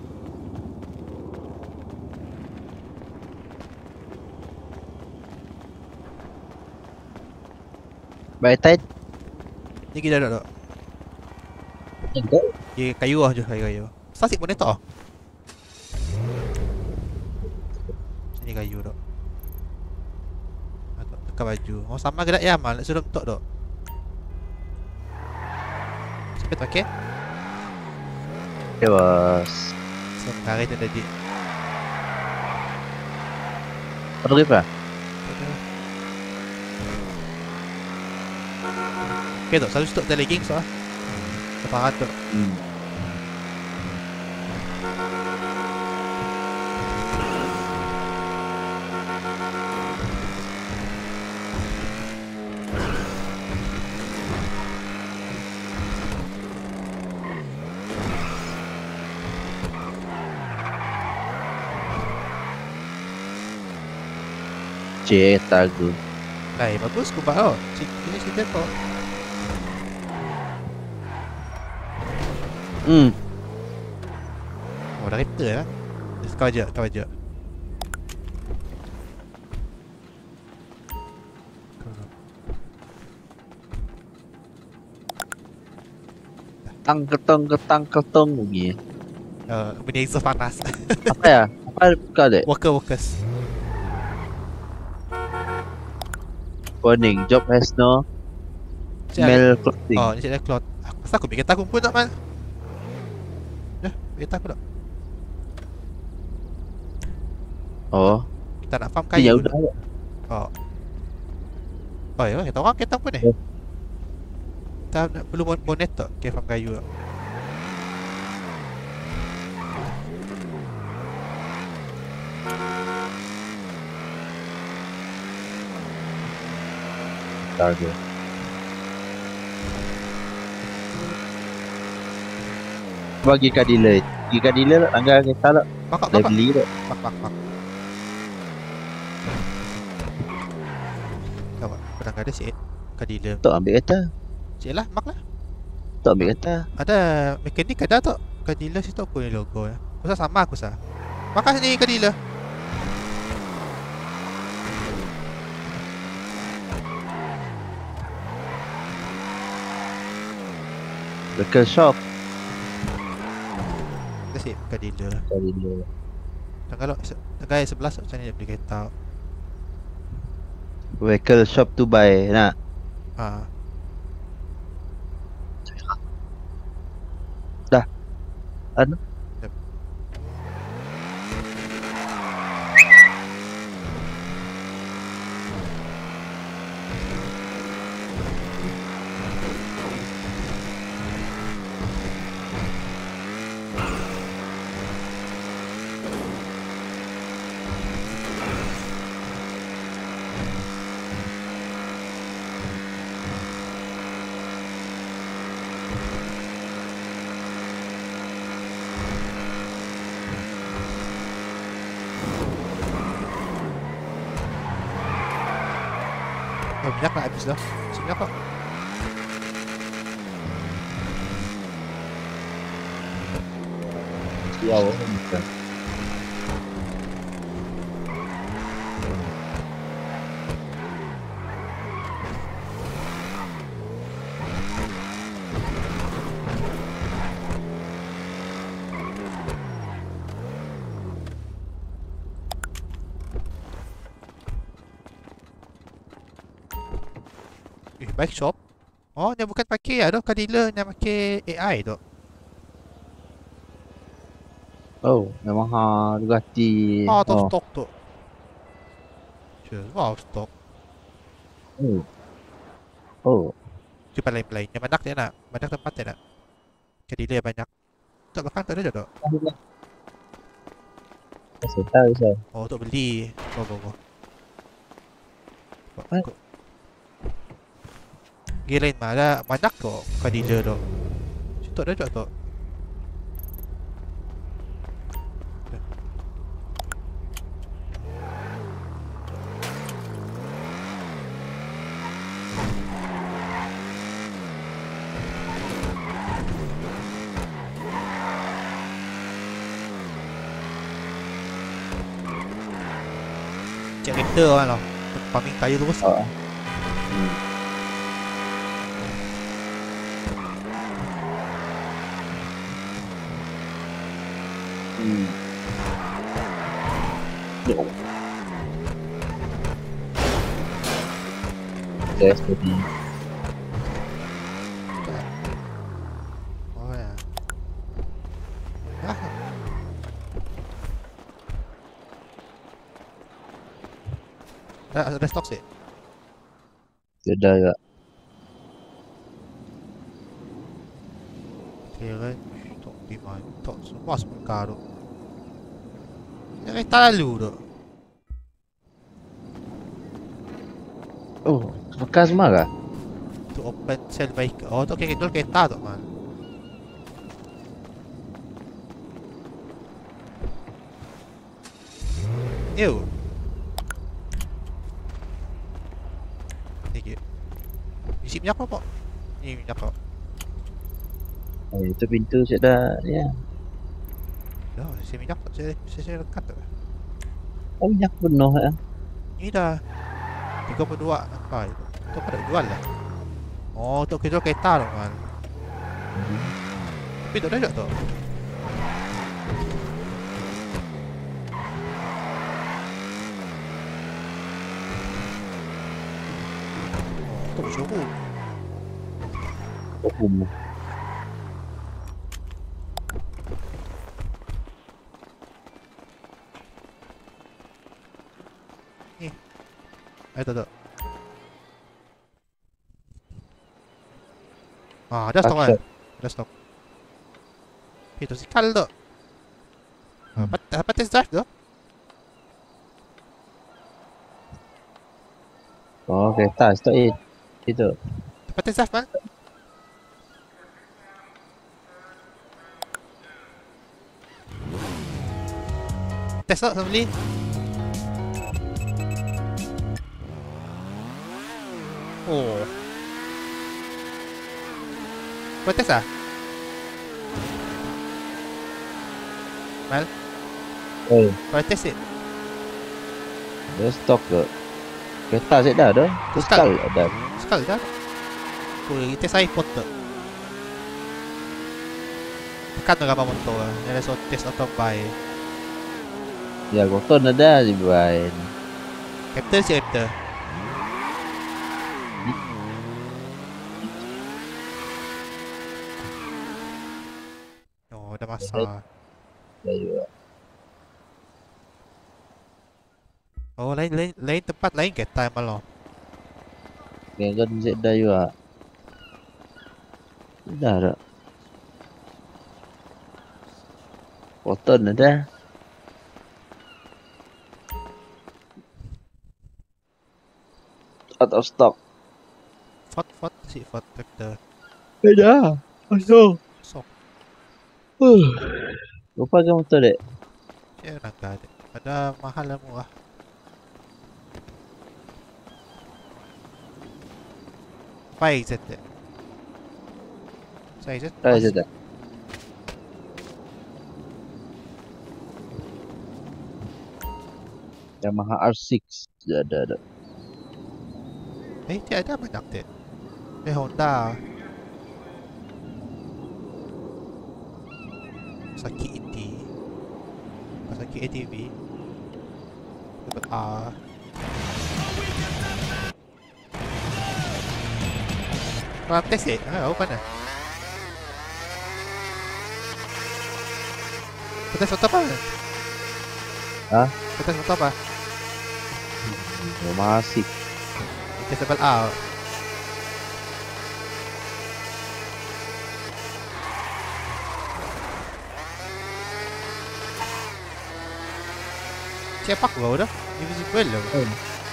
By tight. Ni kita duduk. Enggak. Dia kayu lah je, kayu-kayu. Sasik pun netok. Ni kayu dok. Atau tukar baju. Oh sama gerak ya mal nak suruh tok dok. Cepet okey. Okay, bos. Sebentar itu tadi. Apa apa? Okay dok, selalu stok tadi legging soal. Keparat dok. Hmm. Cik, tagu. Hai, bagus kubak tau. Ini cerita kok. Hmm. Oh, dah repair lah. Just kau je, kau je. Ketang ketong ketang ketong lagi. Uh, benda exhaust panas. Apa ya? Apa buka dek? Worker workers. Warning, job has no male clothing. Oh, ni cik dah cloth. Kenapa aku bikin kereta aku pun tak mal? Dah, bikin kereta aku tak? Oh, Kita nak farm ya kayu. udah. Oh. Oh ya, kita orang kereta apa ni? Oh. Kita nak perlu bon- bonnet tak? Okay, farm kayu tak? Tagu. Bagi kat dealer. Bagi kat dealer lah, langgar kereta lah. Bakak, Dah bakak. beli tak? Bak, bak, bak. Kau buat, pedang ada sikit. Kau dealer. Tak ambil kereta. Cik lah, mak lah. Tak ambil kereta. Ada mekanik ada tak? Kau dealer situ apa ni logo ya? Aku rasa sama aku rasa. Makan sini kau dealer. Local shop. Terus sip, kau dealer. Kat dealer. Dan kalau se- tengah sebelas macam ni dia beli kereta. Vehicle shop to buy. Nak? Ha. Dah. Anu? Yep. Oh, minyak nak habis dah. Isi minyak tak? Wow, bukan. Eh, bike shop? Oh, dia bukan pakai ya, kau dealer yang pakai A I tu. Oh, memang ha Bugatti. Oh, tu Oh. stok tu. Sure, wow, stok. Oh. Oh. Cepat lain-lain. Yang banyak dia nak. Banyak tempat dia nak. Kau dealer banyak. Tak belakang tak ada je tak? Saya tahu saya. Oh, untuk beli. Go, go, go. Go, What? go. Gila lain mah ada banyak tu kau dealer tu. Situ ada juga tu. Cek render kan lah. Farming kayu terus. Oh. Hmm. Hmm. test tadi. Oh ya. Ah. Ada ada stok sih. Sudah ya. Kira stok di mana? Stok semua sebentar tu. Yang kita lalu tu. Oh, bekas semua kah? Tu open sell vehicle. Oh tu kayak itu kereta tu man. Ew. Thank you. Isi minyak apa? Ni minyak apa? Oh, itu pintu sudah ya. Dah, isi minyak tak saya saya saya dekat tu. Oh, minyak penuh ya. Ni dah tiga puluh dua apa itu? Tu pada jual lah. Oh, tu kita kereta tu man. Tapi tak ada tu. Tu suruh. Oh, bum. Eh, tak tak. Ah, ada stok kan? Ada stok. Itu si kal tu. Apa apa test drive tu? Oh, kereta stok it. Itu. Apa test drive kan? Test tak sama beli? Oh. Kau test lah? Mal? Oh, Kau test it? dia stok ke? Kereta saya dah dah. Tu Sekal. sekal ada. Sekali dah. Kau test iPod tu. Tekan tu gambar motor lah. Yang ada so test auto buy. Ya, koton ada di buat. Captain si Captain. Oh, dah masak. Ya juga. Oh, lain lain lain tempat lain kereta malah. Yang kan saya dah juga. Dah dah. Koton ada. Out of stock. Fort Fort si Fort Captain. Dah. Masuk. Sok. Huh. Lupa ke motor dek? Ya, nak ada. Ada mahal lah murah. Five Z dek. Saya Z. Dah je tak? Yamaha R six. Dah ada ada. Eh, tiada banyak dek. Eh, Honda. Sakit E T. Sakit A T V. Dapat R. Kau test eh? Ah, apa mana? Kau test foto apa? Hah? Kau test foto apa? Yamaha six. Test level R. Siapa kau dah? Invisible lah. Oh.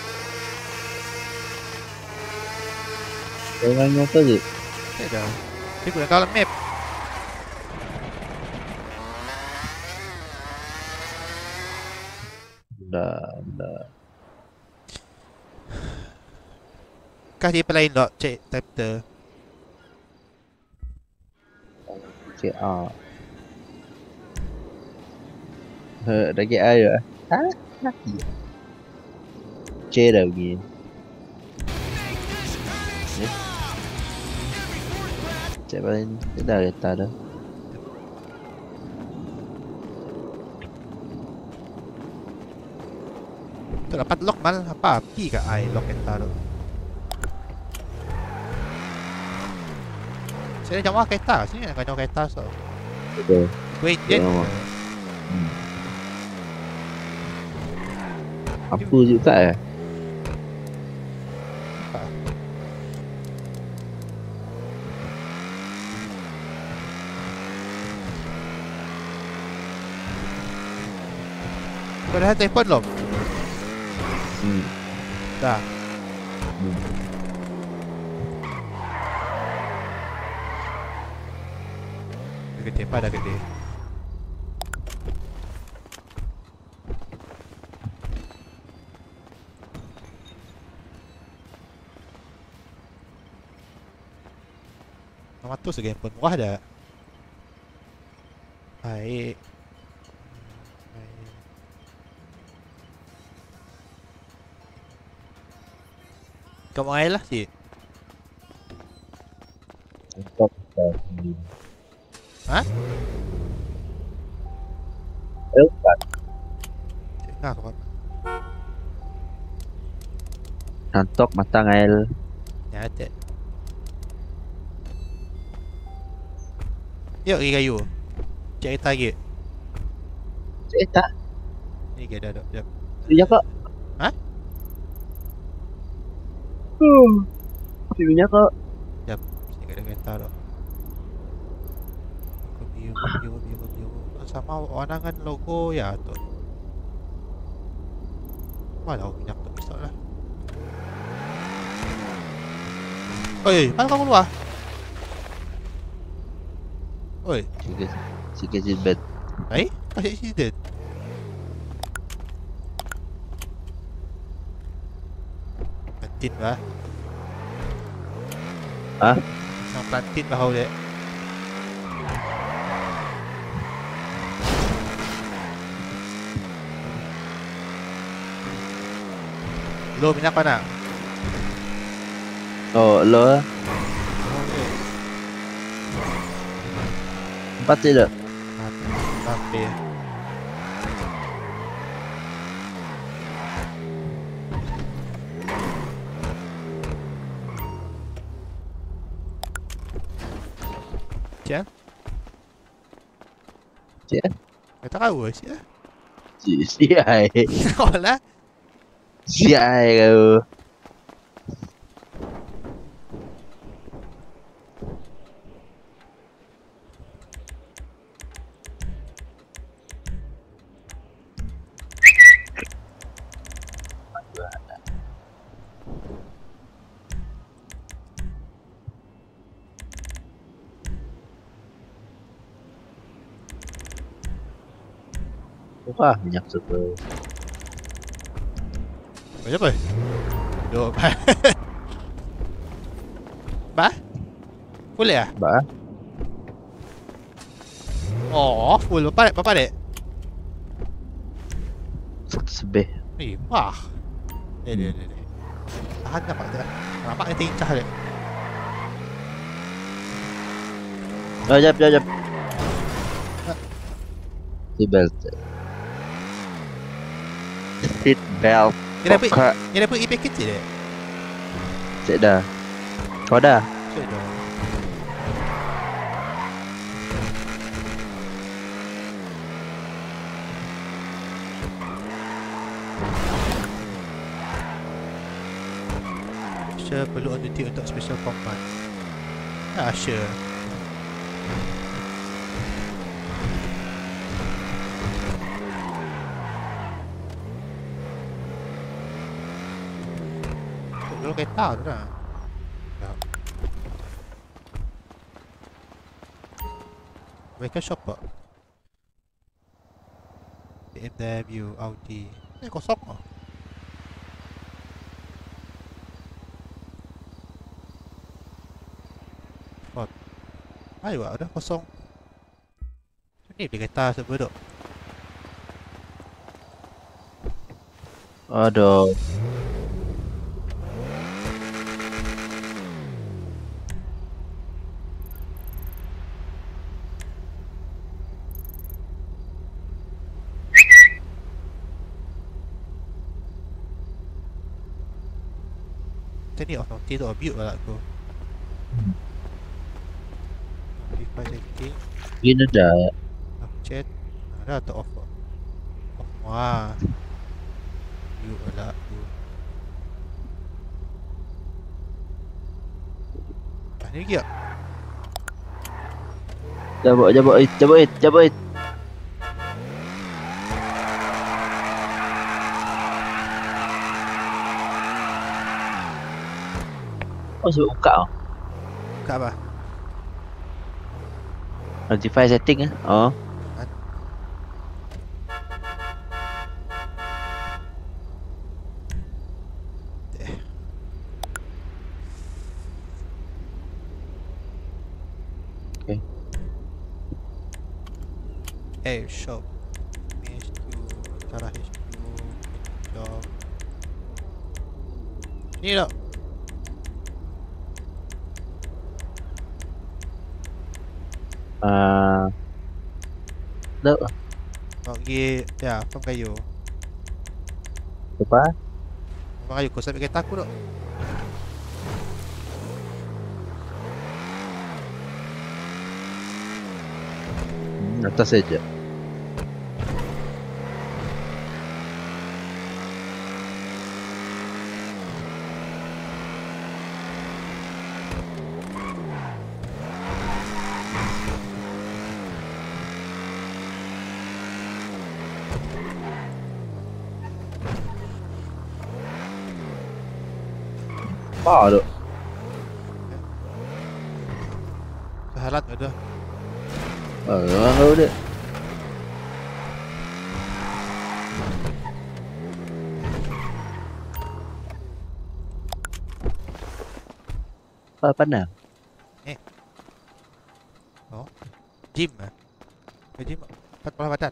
Jangan motor je. Tak dah. Dia guna dalam map. Dah, dah. Kasih pelain dok cek chapter. C A. Heh, dah G A ya? Ha? Lagi. C dah pergi. Ni. Cek paling dia dah kereta dah. Tu dapat lock mal apa? Pi ke ai lock kereta tu. Sini jamaah kereta. Sini nak jamaah kereta so. Betul. Gue Indian. Ya, Hmm. Apa juga eh? Kau dah telefon belum? Hmm. Dah. Hmm. Dah gede, pada gede. lima ratus lagi handphone murah dah. Baik. Baik. Kau main lah cik. Untuk uh, Ha? Elkan. Nah, kau Nantok matang el. ya ada. Yuk pergi kayu. Cek kereta lagi. Eh tak. Ni ke dah dah. Jap. Ya kok. Ha? Hmm. Filmnya kok. Jap. Sini ada kereta dah. Aku biu biu biu biu. Sama warnangan logo ya tu. Mana aku minyak tu besok lah. Oi, mana kamu keluar? Oi, Sikit sikit sibet. baik? Kasih accident. Plantin bah. Ah? Sang plantin bah dia. Lo minyak mana? Oh, lo Oh, okay. empat tidak. Sampai. Cian? Cian? Kata kau sih. Si si ai. Olah. Si ai kau. Wah, minyak suka. Macam apa? Duk. Bah? Boleh ah? Ba. Oh, full. Bapak dek, bapak dek. Sebeh. Eh, wah. Eh, dia, dia, dia. Tahan dapat dia. Nampak dia tincah dia. Oh, jap jap jap. Seat belt. Seat belt. Dia dapat, Kok dia dapat E-pack kecil dia. cek dah. Kau dah? Cik dah. Special perlu on duty untuk special command. Ah, sure. Dulu kereta tu dah. Dah. Mereka shop tak? B M W, Audi. Eh, kosong lah. Ford. Ayo, ada kosong. Ni beli kereta sebab tu. Aduh. Macam ni otomatis tu build lah aku. Fire setting. Gini dah. Off chat. Ada atau off? Off semua. You ala you. Ah, ni lagi tak? Jabut, jabut, it, jabut, it, jabut, it. Oh, sebab buka tau. Buka apa? Notify setting ah. Oh. Okay. Eh, shop. H two, cara H two, job. Ni tak? Ah. Dah. Nak pergi, ya, farm kayu. Apa? Farm kayu, kau sampai kereta aku tak? Hmm, atas saja. Apa tu? Sehalat ada. Ah, tahu dia. Apa pandang? Oh. Gym ah. Ke gym empat puluh badan.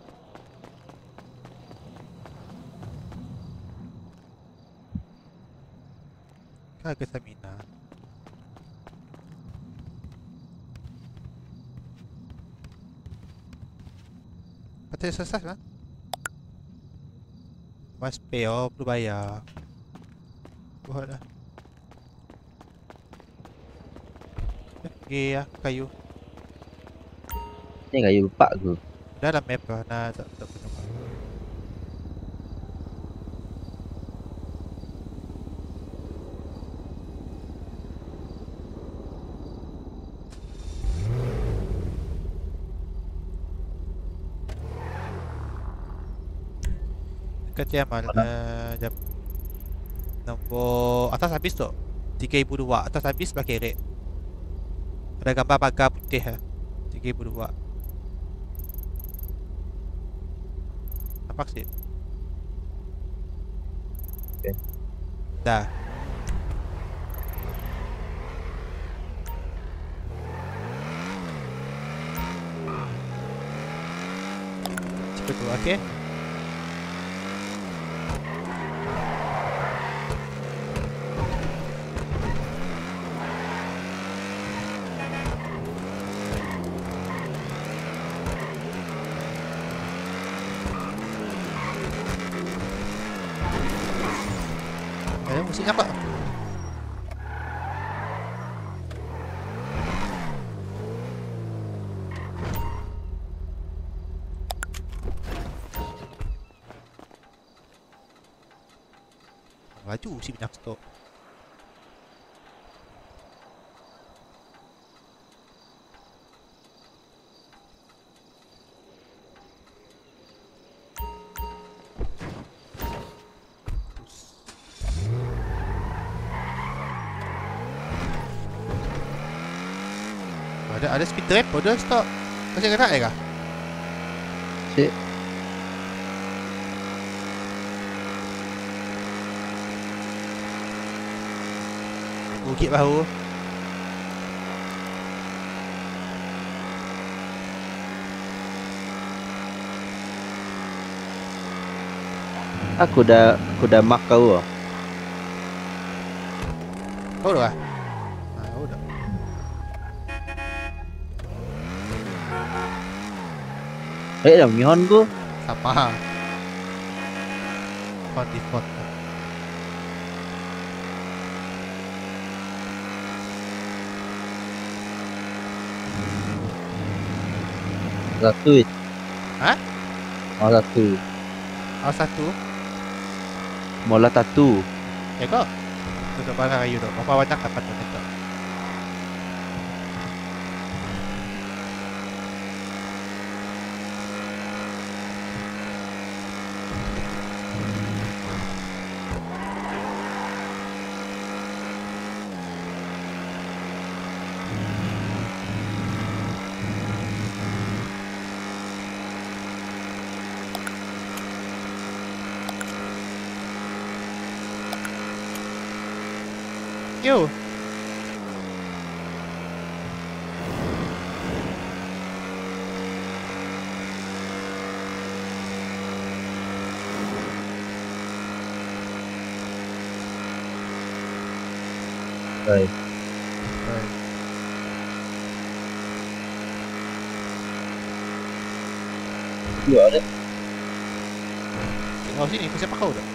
Kagak stamina. Patut exercise lah. Must pay oh, perlu bayar. Buat dah. Okay ya, kayu. Ni kayu pak tu. Dah dalam map lah, nah tak tak pernah. Dekat Yaman, uh, jap. Nombor atas habis tu. tiga ribu dua. Atas habis pakai red. Ada gambar pagar putih lah. tiga ribu dua. Nampak sih? Okay. Dah. Cepat tu, okey? Eh, musik nampak? Baju si banyak stok. Ada ada speed trap pada stok. Masih kena eh kah? Cik. Bukit bahu. Aku dah aku dah mark kau. Kau dah? Ah, udah. Eh, dah mihon ku. Sama. On default. Satu. Hah? Mau satu. R satu. Mola satu. Ya kok. Itu barang kayu tu. Berapa banyak dapat tu kita? Yo. Baik. Baik. Dua ada. Tengok sini, kau siapa kau dah?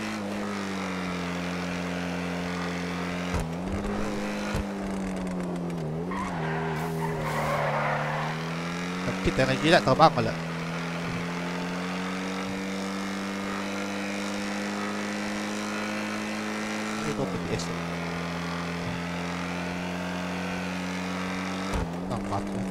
Kita nak jilat terbang pula. Ini kau pergi esok. Nampak tu.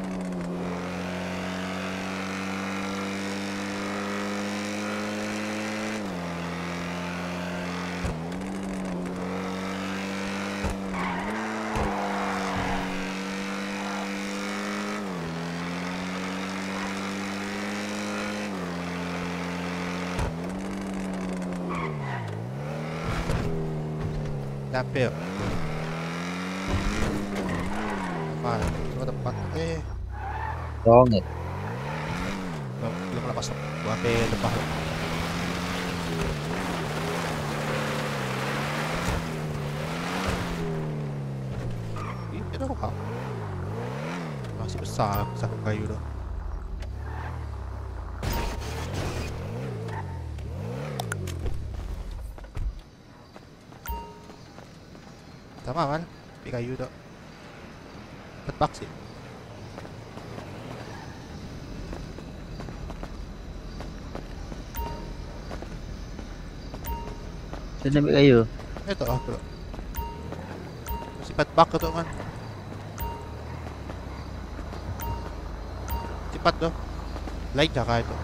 Dapil. Mana? Cuma tempat. Eh, Wrong eh. belum belum nak masuk. Gua ambil lebah tu. Eh, ada apa? Masih besar saku kayu tu. Sama kan? Ambil kayu tu. Dapat baksit. Saya nak ambil kayu. Eh tak apa tu. Sifat bak tu kan. Sifat tu. Lain cara itu.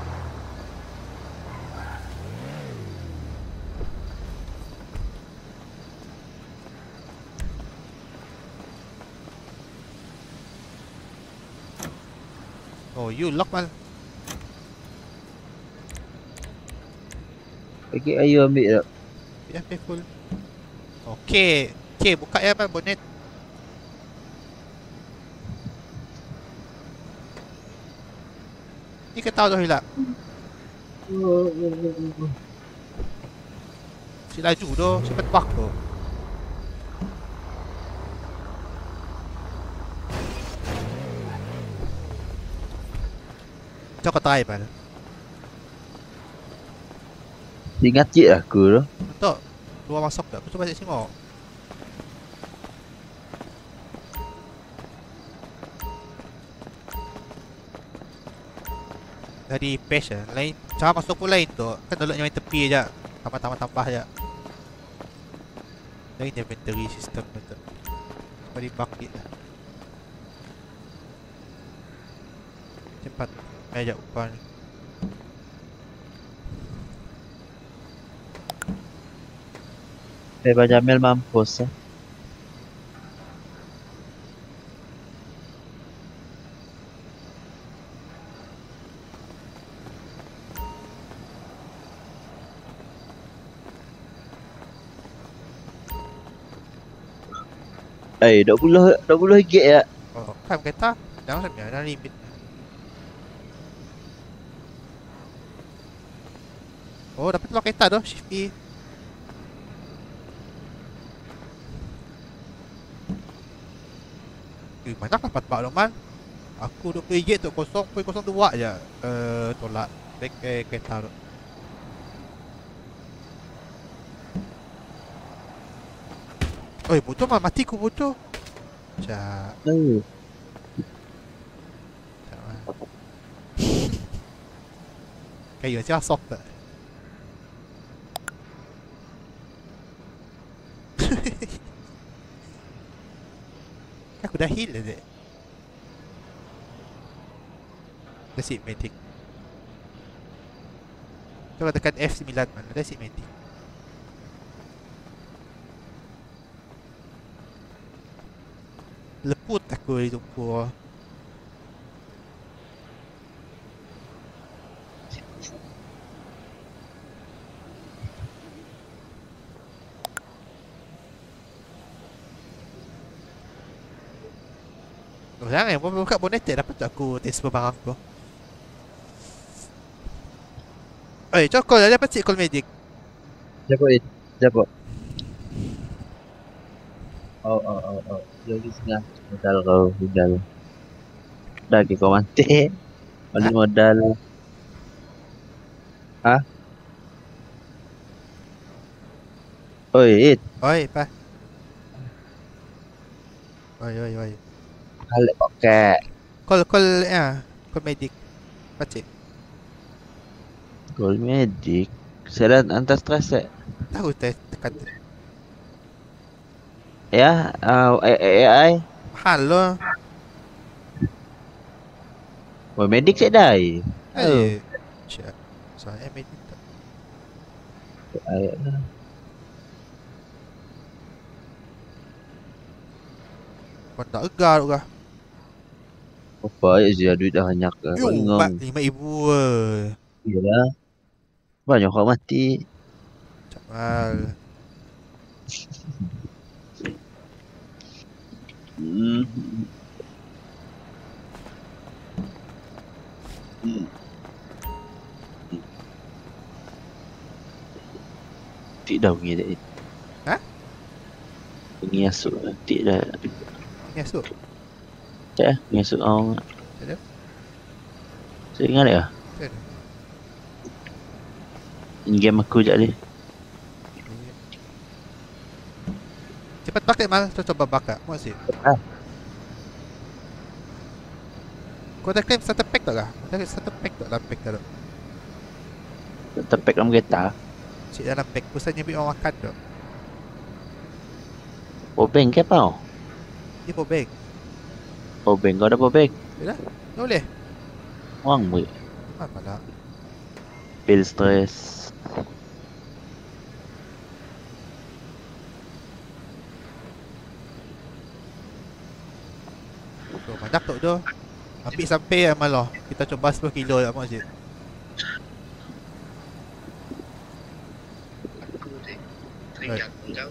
Oh, you lock mal. Bagi kayu ambil tak? Ya, okay, full. Okay. Okay, buka ya man, bonnet. Ni ke tahu dah hilang. Si laju tu, cepat bak tu. Cakap try man. Ingat cik lah aku tu. Tak. Luar masuk tak? Aku cuba cek tengok. Dari patch lah. Lain, cara masuk pun lain tu. Kan downloadnya main tepi je. Tambah-tambah-tambah je. Lain inventory system tu. Cuba di bucket lah. Cepat. Main sekejap upah ni. Bebas Jamil mampus eh. Eh, dua puluh dua puluh gig ya. Oh, kan kereta. Jangan sampai dah limit. Oh, dapat keluar kereta tu. Shift E. Eh, mana dapat bak tu man? Aku dua puluh gig tu kosong perpuluhan kosong dua je. Eh, tolak. Baik ke kereta tu. Oi, bocor man. Mati ku bocor. Sekejap. Eh, Sekejap man. kayo siya sok tak. Aku dah heal aja. That's it, medic. Coba tekan F sembilan mana, that's it, medic. Leput aku di tumpur. Oh, jangan, mau buka bonnet dapat tak aku transfer barang aku. Oi, cokol ada dapat cik call medic. Siapa it? Siapa? Oh, oh, oh, oh. Jadi setengah modal kau, modal. Dah ke kau mati. Balik modal. Hah? Oi, it. Oi, pa. Oi, oi, oi. Balik pakai. Call call ya, call medic. Pacik. Gold medic. Saya dah antar stres eh. Tahu te tekan. Ya, uh, A I. Mahal lo. Oh, medic saya dah. Oh. Eh. Cik. Saya medic tak. Ai. Kau tak egar tu kah? Apa aja duit dah banyak ke? Yo, empat lima ribu eh. Iyalah. Banyak orang mati. Camal. Hmm. Hmm. Tidak bunyi dah. Hah? Bunyi asuk tidak. Ni asuk. Tak, bunyi asuk orang. Ada. Saya ingat ya. Ada. In game aku je ni. Cepat pakai mal, tu coba bakar. Mau sih. Ah. Kau dah claim satu pack tak kah? Dah satu pack tak dalam pack tak? Terpek dalam kereta. Cik dalam pack pusatnya beli orang makan tu. Powerbank ke apa? Dia power bank. Powerbank kau ada powerbank? Yalah, tak boleh. Orang boleh. Apa lah? Pil stress. Tu banyak tu tu. Ambil sampai amal lah. Kita coba sepuluh kilo lah mak cik. Right.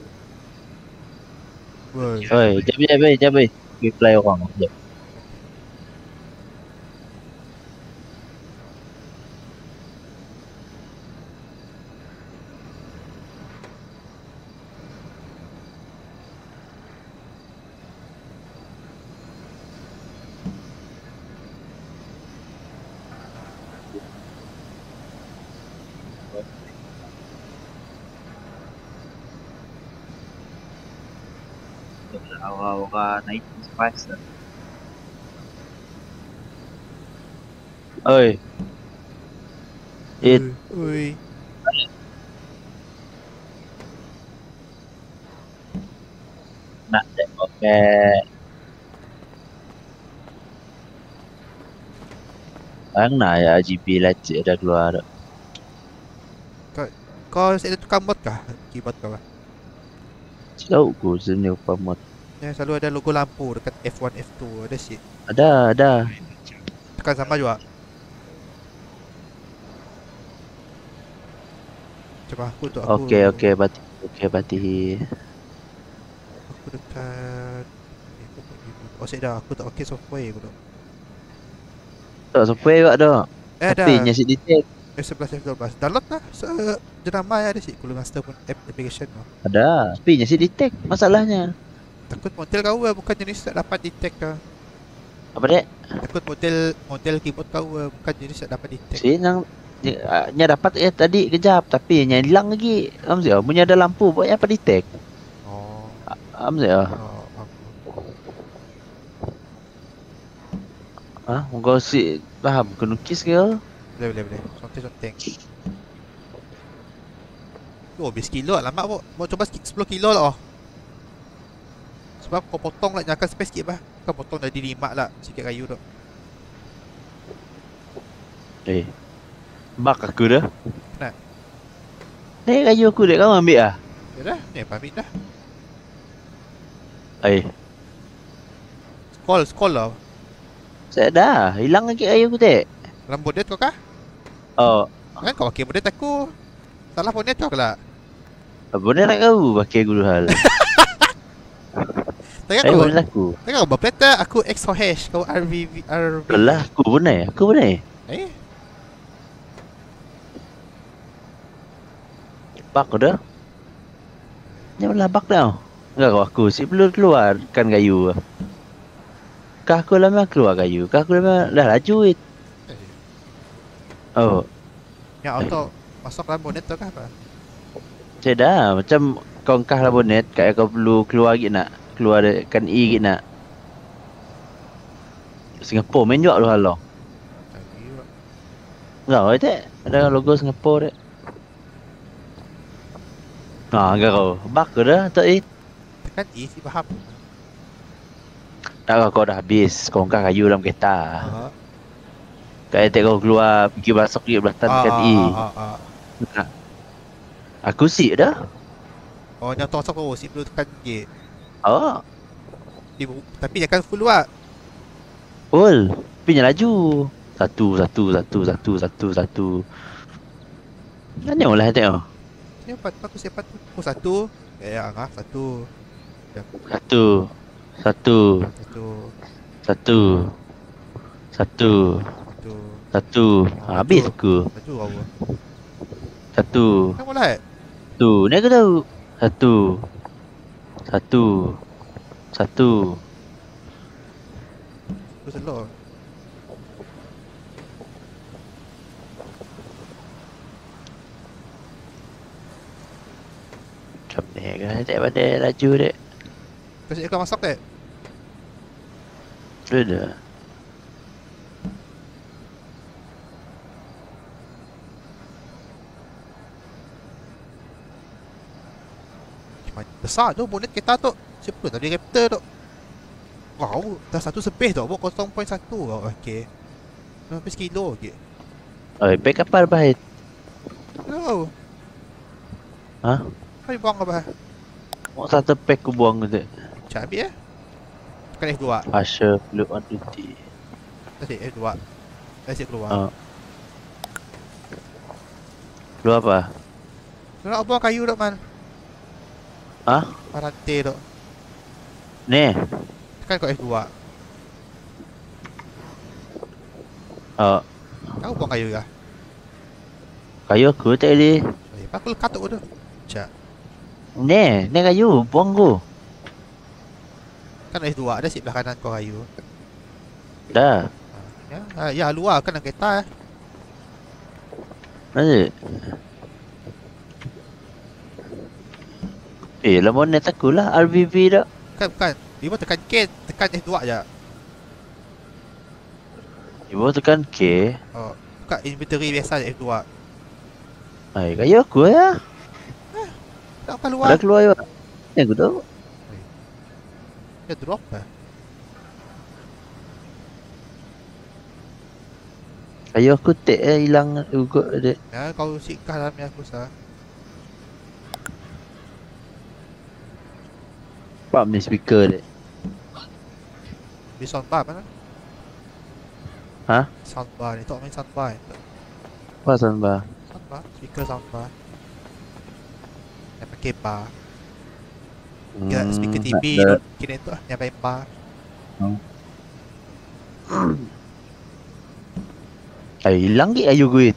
Woi. Oi, jap jap jap jap. Reply orang jap. Aura-aura naik spice. Oi. It. Oi. Nak tengok pakai. Ang na ya G P lecet dah keluar. Kau saya tukang bot kah? Keyboard kau kah? Tahu aku sebenarnya apa mod. Ya, selalu ada logo lampu dekat F one, F two, ada shit. Ada, ada. Tekan sama juga. Coba aku untuk aku. Okey, okey, bati. Okey, bati. Aku dekat oh, saya dah. Aku tak pakai software aku dah. Tak software juga dah. Eh, dah. Tapi nyasik detect. F eleven, F twelve. Download lah. Se jenama ada sih. Cooling Master pun app application tu. Ada. Tapi nyasik detect masalahnya. Takut model kau lah, bukan jenis tak dapat detect kah? Apa dek? Takut model model keyboard kau lah, bukan jenis tak dapat detect. Si yang nya dapat eh tadi kejap tapi nya hilang lagi. Am sia punya ada lampu buat apa detect. Oh. Am sia. Oh, Ah, kau si faham kenukis ke? Boleh boleh boleh. Conteng-conteng. Oh, habis kilo lah mak. Mau coba sikit sepuluh kilo lah. Oh. Sebab kau potong lah, jangan space sikit bah. Kau potong dari lima lah sikit kayu tu. Eh. Bak aku dah. Kenapa? Ni kayu aku dek kau ambil ah. Ya dah, ni pamit dah. Eh. Scroll, scroll lah. Saya dah. Hilang lagi kayu aku dek. Dalam bonnet kau kah? Oh. Kan kau pakai bonnet aku. Salah bonnet kau lah. Apa ni nak kau pakai guru hal. Tengok Eh, kau. boleh aku. Tengok kau berplata aku X O hash. Kau R V V R V. Kelah aku pun ni. Aku pun ni. Eh? Bak kau dah. Ni malah bak dah. Enggak kau aku si perlu keluarkan kayu. Kah aku lama keluar kayu. Kah aku lama dah laju it. Oh. Yang auto masuk dalam bonnet tu kah apa? Saya dah macam kau engkah lah bonnet kayak kau perlu keluar lagi nak. Keluar kan E lagi nak. Singapore main juga lu halau. Enggak tak? Ada logo Singapore dek. Ah, enggak kau. Bak kau dah tak eh. Tekan E si faham. Tak kau dah habis. Kau engkah kayu dalam kereta. Ha. Kayak tak kau keluar pergi masuk di belakang tekan E. Ah, ah, ah. Nah. Aku sik dah. Oh, yang tu masuk kau si perlu tekan G. Oh. Ibu, tapi jangan full lah. Ul. Pinya laju. Satu, satu, satu, satu, satu, satu. Mana lah tengok. Ni empat, aku siapa tu? Oh, satu. Ya, ah, satu. Satu. Satu. Satu. Satu. Satu. Satu. Satu. Ha, habis aku. Satu kau. Satu. Kan boleh? Satu. Ni aku tahu. Satu. Satu. Satu. Aku selok. Macam ni kan. Tak pada laju dek. Kau siap kau masak tak? Sudah. Besar tu bonnet kereta tu. Siapa tadi Raptor tu? Wow, dah satu space tu. Buat kosong perpuluhan satu kau. Okey. Sampai sekilo ke? Oh, baik kapal bahit. Tahu. Ha? Kau buang apa? Mau satu pack aku buang tu. Cak ambil eh. Tekan F dua. Asha Blue on duty. Tadi F dua. Asyik keluar. Oh. Lu apa? Kau nak buang kayu tu man. Ha? Rantai tu. Ni. Tekan kau F dua. Oh. Kau buang kayu kah? Kayu aku tak boleh. Eh, aku lekat tu tu. Cak. Ni, ni kayu buang aku. Kan F dua ada sebelah kanan kau kayu. Dah. Ya, ah, ya luar kan dalam kereta eh. Mana? Eh, lama net aku lah R V V dah. Bukan bukan. Dia tekan K, tekan F dua je. Ibu tekan K. Oh, buka inventory biasa je F dua. Ay, kayu aku ya. Tak keluar. Dah keluar juga. Ni aku tahu. Dia drop lah. Kayu aku tak eh, hilang juga dek. Ya, kau sikah dalam ni aku sah. Pam ni speaker dek. Di soundbar mana? Ha? Soundbar ni, tak main soundbar. Apa samba? Soundbar, speaker soundbar. Yang pakai bar. Kira speaker T V, nak- kira itu lah, yang pakai bar. Ay, hilang ke kayu gue?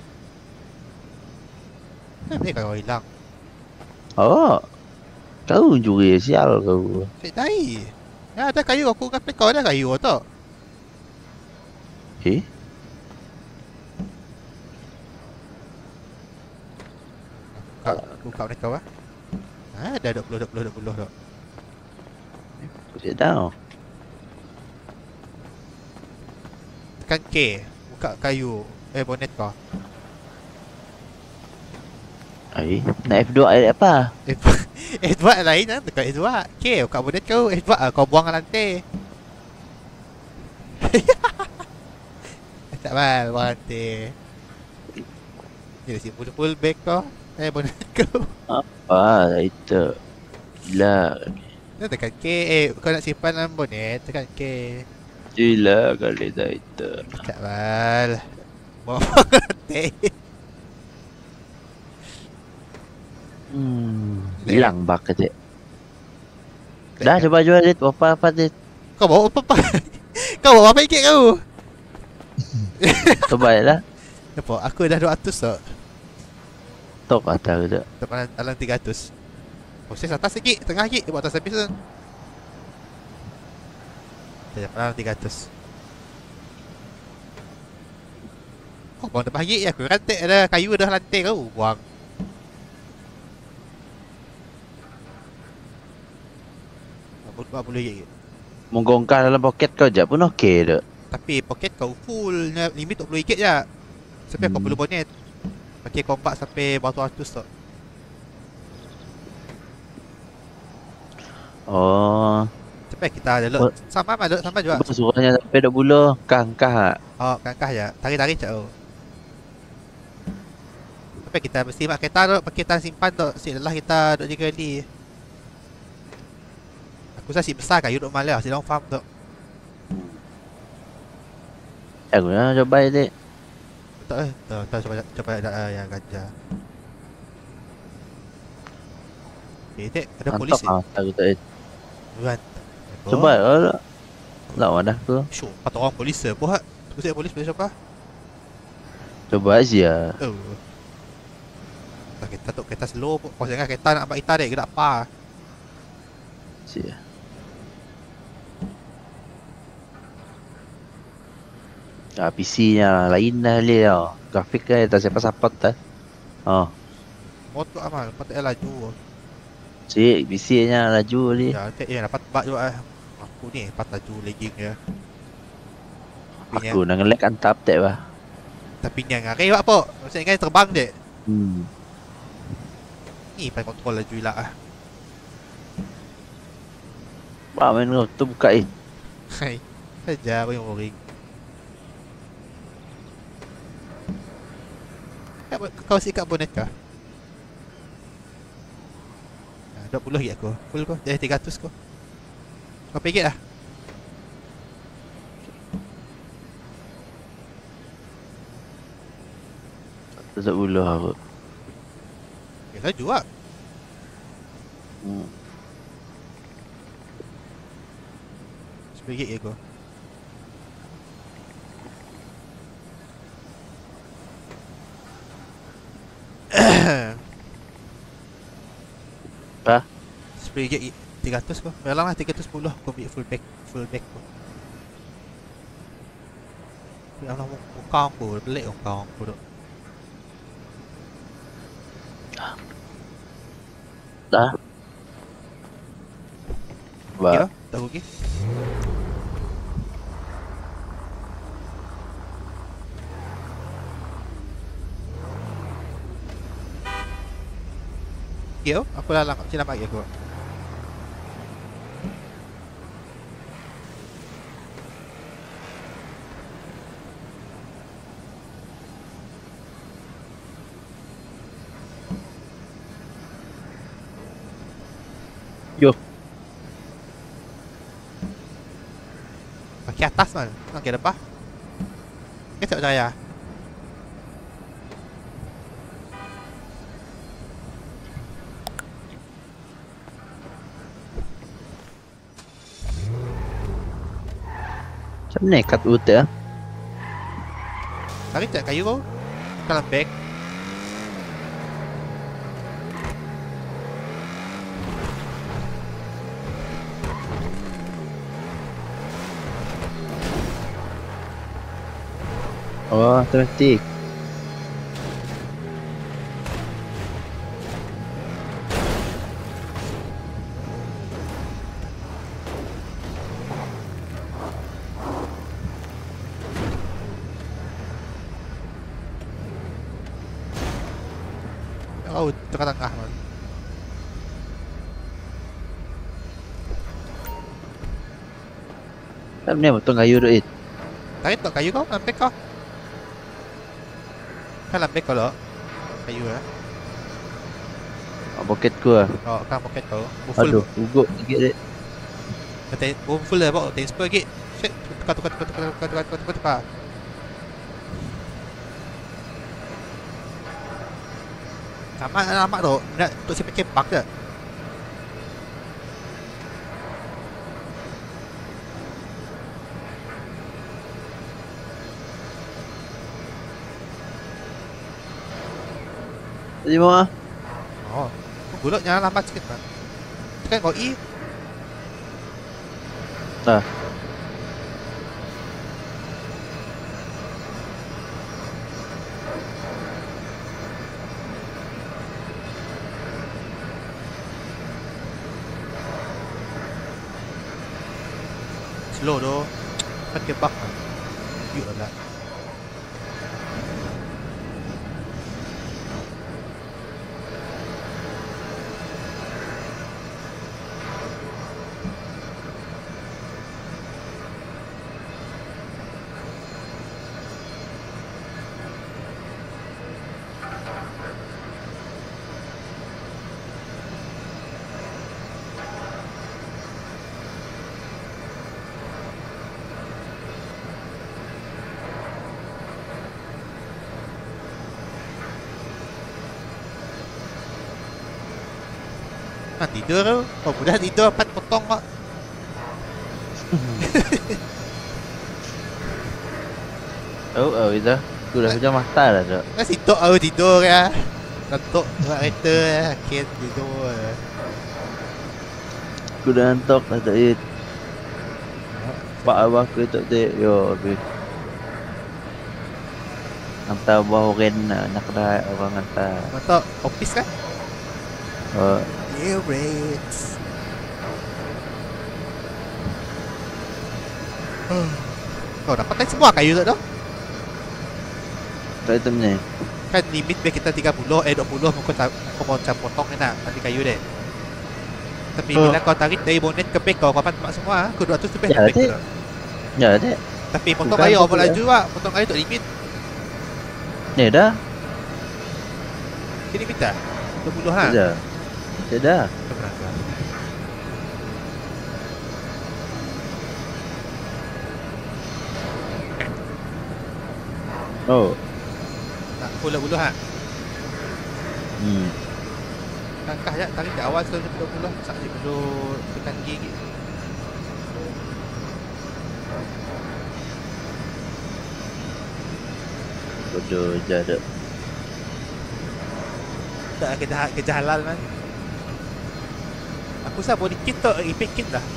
Kenapa ni kau hilang? Oh. Kau curi sial kau. Cik dai. Ya, ada kayu aku kan kau ada kayu tu. Eh? Buka, buka ni kau ah. Ha, dah dua puluh, dua puluh, dua puluh dah. Put it down. Tekan K, buka kayu. Eh, bonet kau. Ay, nak F dua air apa? F dua lain lah. Dekat F dua. Okay, kat bonet kau. F dua kau buang kat lantai. Tak mal, buang lantai. Dia si full full bag kau. Eh, bonet kau. Apa itu? Gila. Dia tekan K. Eh, kau nak simpan dalam bonet, tekan K. Gila kali dah itu. Tak mal. Buang lantai. Hmm, hilang bak je. Dah coba jual dit, apa apa dit. Kau bawa apa apa? Kau bawa apa ikut kau? Coba lah. Nampak? Aku dah dua ratus tak? Tok kata tu. Tepat dalam tiga ratus. Proses atas sikit, tengah sikit. Dia buat atas habis tu. Sekejap, dalam tiga ratus. Oh, buang depan sikit je. Aku rantai ada kayu dah lantai kau. Buang. empat puluh ringgit. Menggongkar dalam poket kau je pun okey tu. Tapi poket kau full. Limit dua puluh ringgit je. Sampai kau Hmm. perlu bonet. Pakai kompak sampai beratus ratus tak? Oh, Sampai kita ada lot. Oh. Sama ada lot sama juga. suruhnya sampai dua puluh. Kang-kang. Oh, kangkah je. Tarik-tarik je. Oh. Sampai kita mesti mak kereta tu, pakai tan simpan tu. Sik lelah kita duk jaga ni. Aku rasa si besar kayu duk malah, si dalam farm tu. Aku nak coba ni. Tak eh. Tak, tak coba coba ada uh, yang ganja. Eh, dek, ada polis ni. Ah, aku tak. Bukan. Coba lah. Lawan dah tu. Syuk, empat orang polis eh. Buat. Pusat polis boleh siapa? Coba aja. Oh. Tak kereta tu kereta slow pun. Kau jangan kereta nak ambil kita dek, gerak apa? Sia. Ah, P C-nya lain dah dia. Grafik kan tak siapa support dah. Oh, Motor amal, patut laju. si P C-nya laju ni. Ya, tak eh dapat bak juga eh. Aku ni patut laju legging dia. Tapi Aku nak ngelek antap tak bah. tapi ni ngari buat apa? Maksudnya kan terbang je. Hmm. Ni pakai kontrol laju lah ah. Bah main kau tu buka eh. Hai. Saja boleh boring. Kau kau sikat bonet kah? dua puluh lagi aku. Full kau. Dah tiga ratus kau. Kau pergi lah. Tak buluh aku. Ya laju lah. Hmm. sepuluh gig je kau. Apa? sepuluh gig tiga ratus kau. Memang lah tiga ratus sepuluh kau ambil full back full back kau. Ya Allah, muka aku pelik muka aku tu. Dah. Okay, Bah. tak rugi. Okay, oh, aku dah lang, sila lagi aku. Yo. Kaki atas man, kaki depan. Kita tak percaya. Macam ni kat utah. Tarik tak kayu kau? Dalam bag. Oh, automatik. Oh, tengah-tengah man. Tak ni potong kayu tu, It. Tarik tak kayu kau, lambek kau. Kan lambek kau lo. Kayu lah. Oh, poket ku lah. Oh, kan poket kau. Full. Aduh, ugut sikit, It. Kata full lah, bawa transfer sikit. Shit, tukar tukar tukar tukar tukar tukar tukar tukar tukar. Sama lama tu, nak untuk simpan campak je. Tadi mau ah. Oh, gulok jangan lambat sikit kan. Tekan kau E. Dah. Slow tu. Kan campak kan. Yuk lah. Nak tidur tu. Oh, budak tidur empat potong kok. Oh, oh itu. Aku dah macam mata dah tu. Kan sitok aku tidur ya. Ngantuk buat kereta ya. Akhir tidur ya. Aku dah ngantuk dah tak, It. Pak abah aku tak tak. Yo, habis. Hantar bawah ren nak dah orang hantar. Ngantuk office kan? Oh, Yeah, rates. Kau dapat kan semua kayu tak tu? tak item ni. Kan limit biar kita tiga puluh, eh dua puluh kau tak kau mau macam potong ni nak nanti kayu deh. Tapi Oh. bila kau tarik dari bonet ke beg kau kau dapat semua, kau dua ratus lebih Ya, beg dek. tu. Ya, dek. Tapi potong Bukan kayu betul, apa laju ah, potong kayu tak limit. Ni dah. Ini limit dah. dua puluh ha. Dah. Dah dah. Oh. Tak puluh puluh ha. Hmm. Langkah je tarik dari awal ke dua puluh sak je perlu tekan G gitu. Bodoh jarak. Tak kerja kerja halal man. Aku sah body kit tu repair kit dah.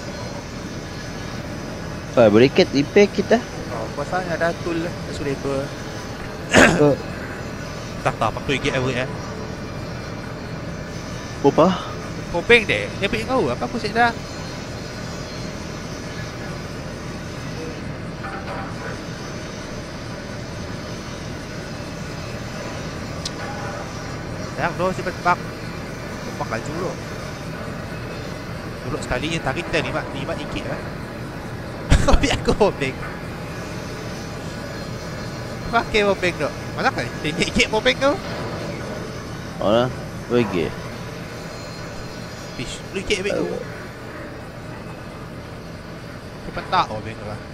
Oh, boleh kit repair kita. Oh, kuasanya ada tool lah, sudah itu. Oh. Tak tahu apa tu gig awak eh. Apa? Kopeng deh. Dia pergi kau apa aku set dah. Sayang tu simpan bak. Bak laju tu. Dulu sekali yang tarik dah lima lima ikit lah. Kau biar aku kopeng. Pakai kopeng tu. Mana kan? Tinggi ikit kopeng tu. Oh lah. Pergi. Fish. Lu ikit kopeng tu. Cepat tak kopeng tu lah.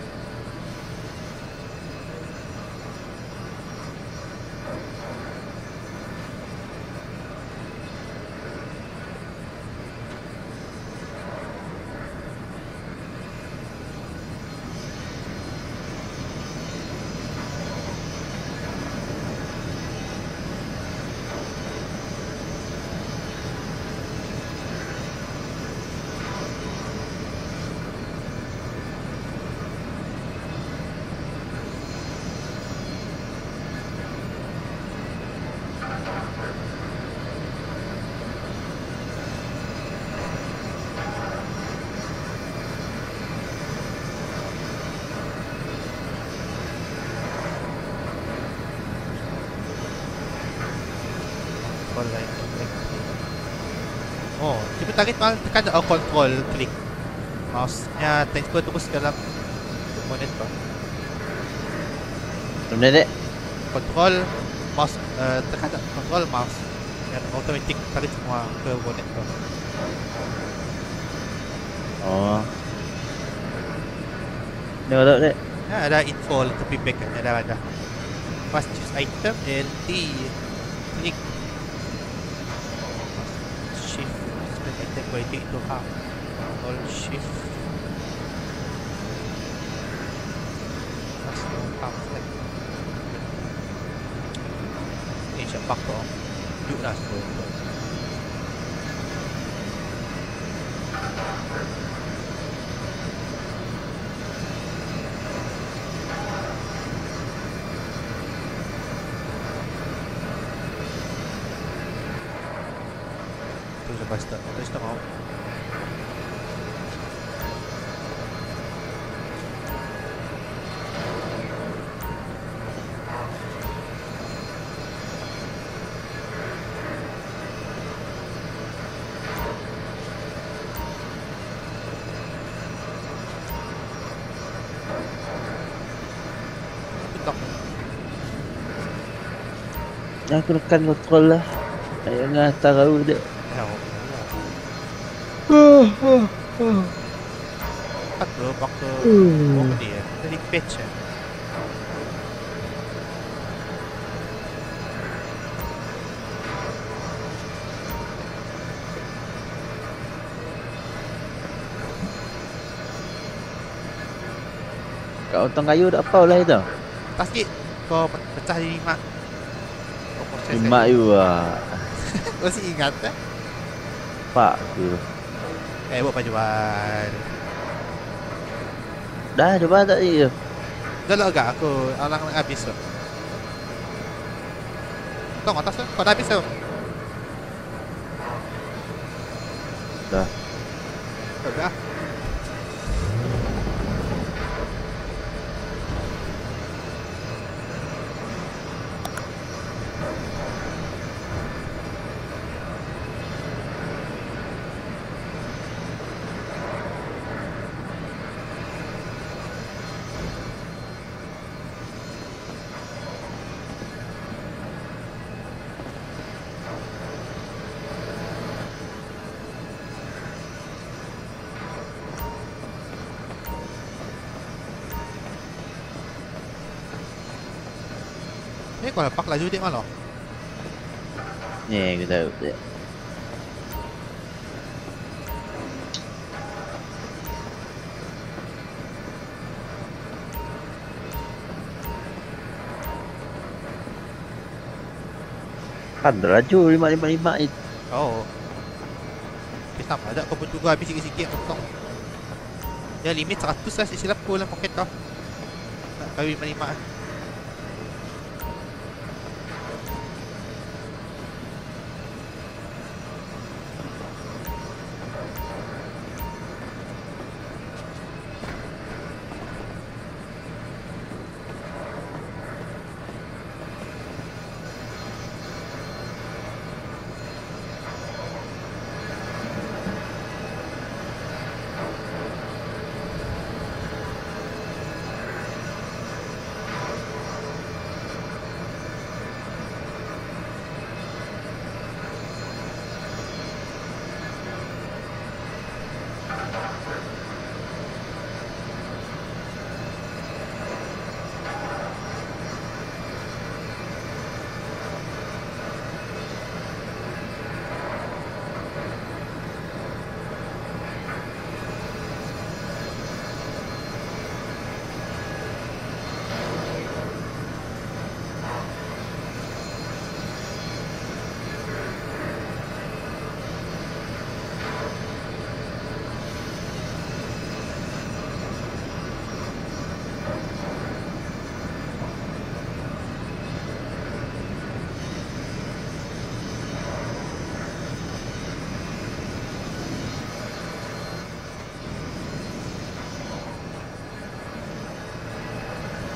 control lain. Oh, cuba tarik mal tekan oh, control klik. Mouse-nya transfer terus ke dalam monitor. Benda dek. Control mouse uh, tekan control mouse dan automatic tarik semua ke monitor. Oh. Ni ada dek. Ya, ada info tepi back kan ada ada. Pas choose item L T klik shift split item quality into half. Control shift mas no half like. Ini siapa kau? Yuk lah semua. Lepas tak, lepas tak mau. Tak. Aku tekan kontrol lah. Ayah tahu dek. Pat bro, waktu oh dia dari patch ya. Kau utang kayu dah apa lah itu? Tak sikit kau pecah di lima. Kau proses Lima juga. Kau masih ingat eh? Pak tu. Eh buat pajuan. Dah coba tak ni tu. Dah lah agak aku orang nak habis tu. Kau atas tu? Kau dah habis tu? Dah. Dah. Eh kau lepak laju dia malah. Ni aku tahu dek. Kan laju lima lima lima itu. Oh. Okay, sama ada kau tunggu habis sikit-sikit potong. Ya limit seratus lah silap aku dalam poket kau. Tak kawin lima lima.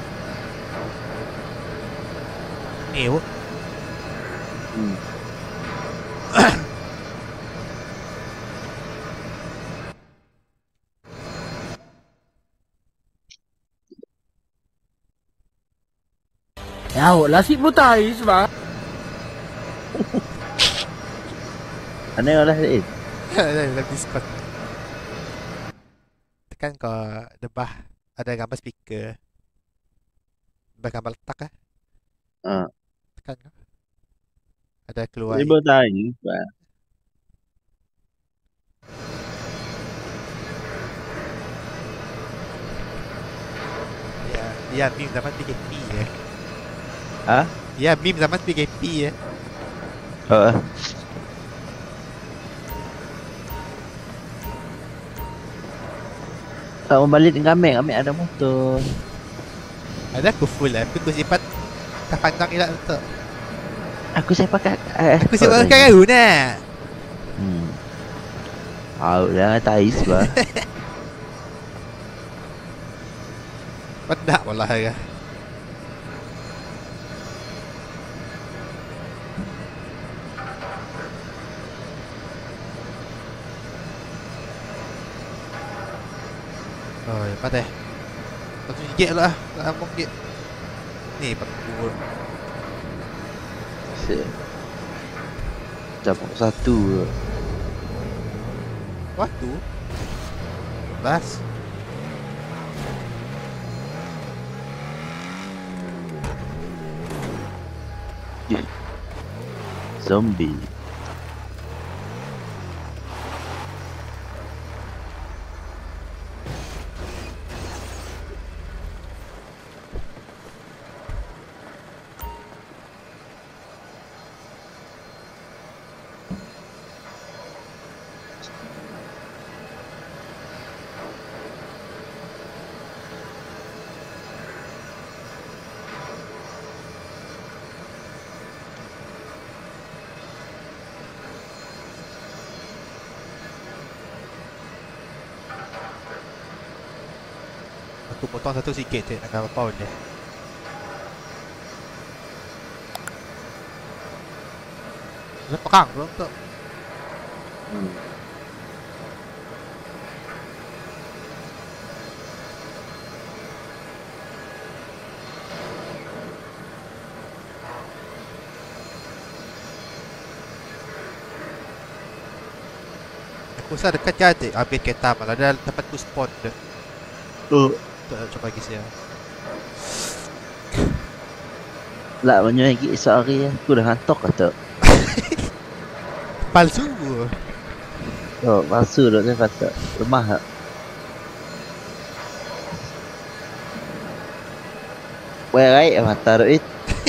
Eh, Hmm. Ya, lah si Butais, bang. Mana lah Zaid? Dalam Discord. Tekan kau debah ada gambar speaker. Debah gambar letak kan? Ha. Tekan kau. Ada keluar. Dia bertanya. Pak. Ya, ya meme zaman P K P ya. Ha? Ya meme zaman P K P ya. Oh. Tak mau balik dengan Amek, Amek ada motor. Ada aku full lah. Aku simpan tak pandang elak untuk. Aku saya pakai eh, Aku simpan pakai kau nak. Hmm. Tahu jangan tais bah. Pedak pula ya. Oh, ya patah. Satu gig lah. Tak amuk gig. Ni pakai Si. Cabut satu. waktu. Bas. Zombie. Aku potong satu sikit je nak berapa pound dia. Ada perang belum tu? Hmm. Aku rasa dekat je ada habis kereta malah ada tempat tu spawn dia. Oh. Tu coba bagi saya. Lah banyak lagi sehari ya. Aku dah hantok kata. Palsu. Oh, palsu dah saya kata. Lemah tak? Where right mata duit.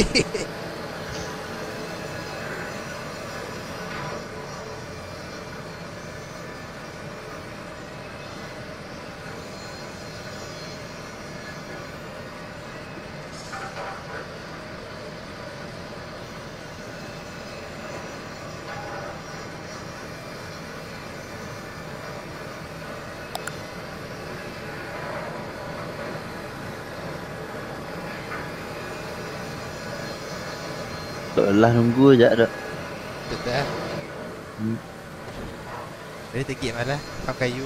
Lah nunggu je dah. Betul eh. Hmm. Dia tegik malah Kam kayu.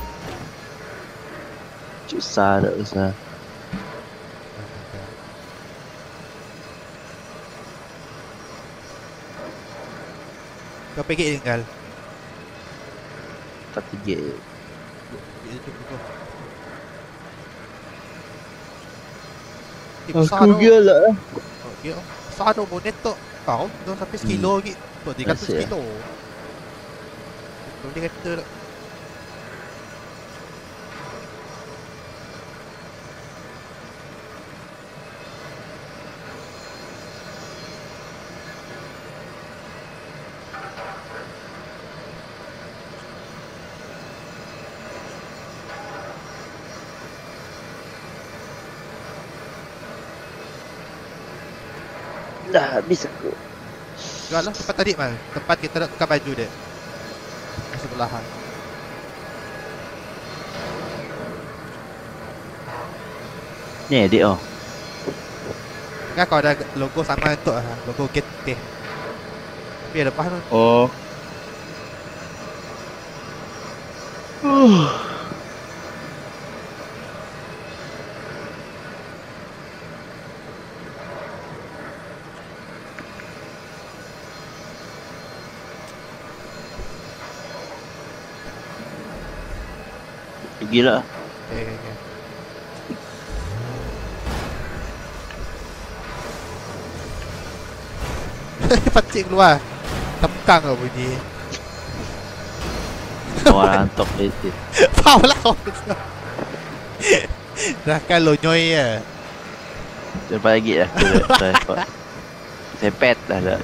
Susah tak usah. Kau pergi tinggal. Tak tiga. Aku gelak lah. Oh, dia besar tu bonet tu. Kau dah sampai sekilo lagi. Tu tiga ratus Rasa, kilo. Boleh kata tak? Dah habis aku. Jual lah tempat tadi mal. Tempat kita nak tukar baju dia. Sebelahan. Ni adik oh. Kan kau ada logo sama tu lah. Logo G T. Tapi ada lepas tu. Oh. Uh. Pergilah. Okay, okay, okay. Pancing keluar. Tepkang kau bunyi. Orang hantok itu. Faham lah kau. Dah kan lonyoy ya. Lepas lagi lah. Saya sepet lah dah.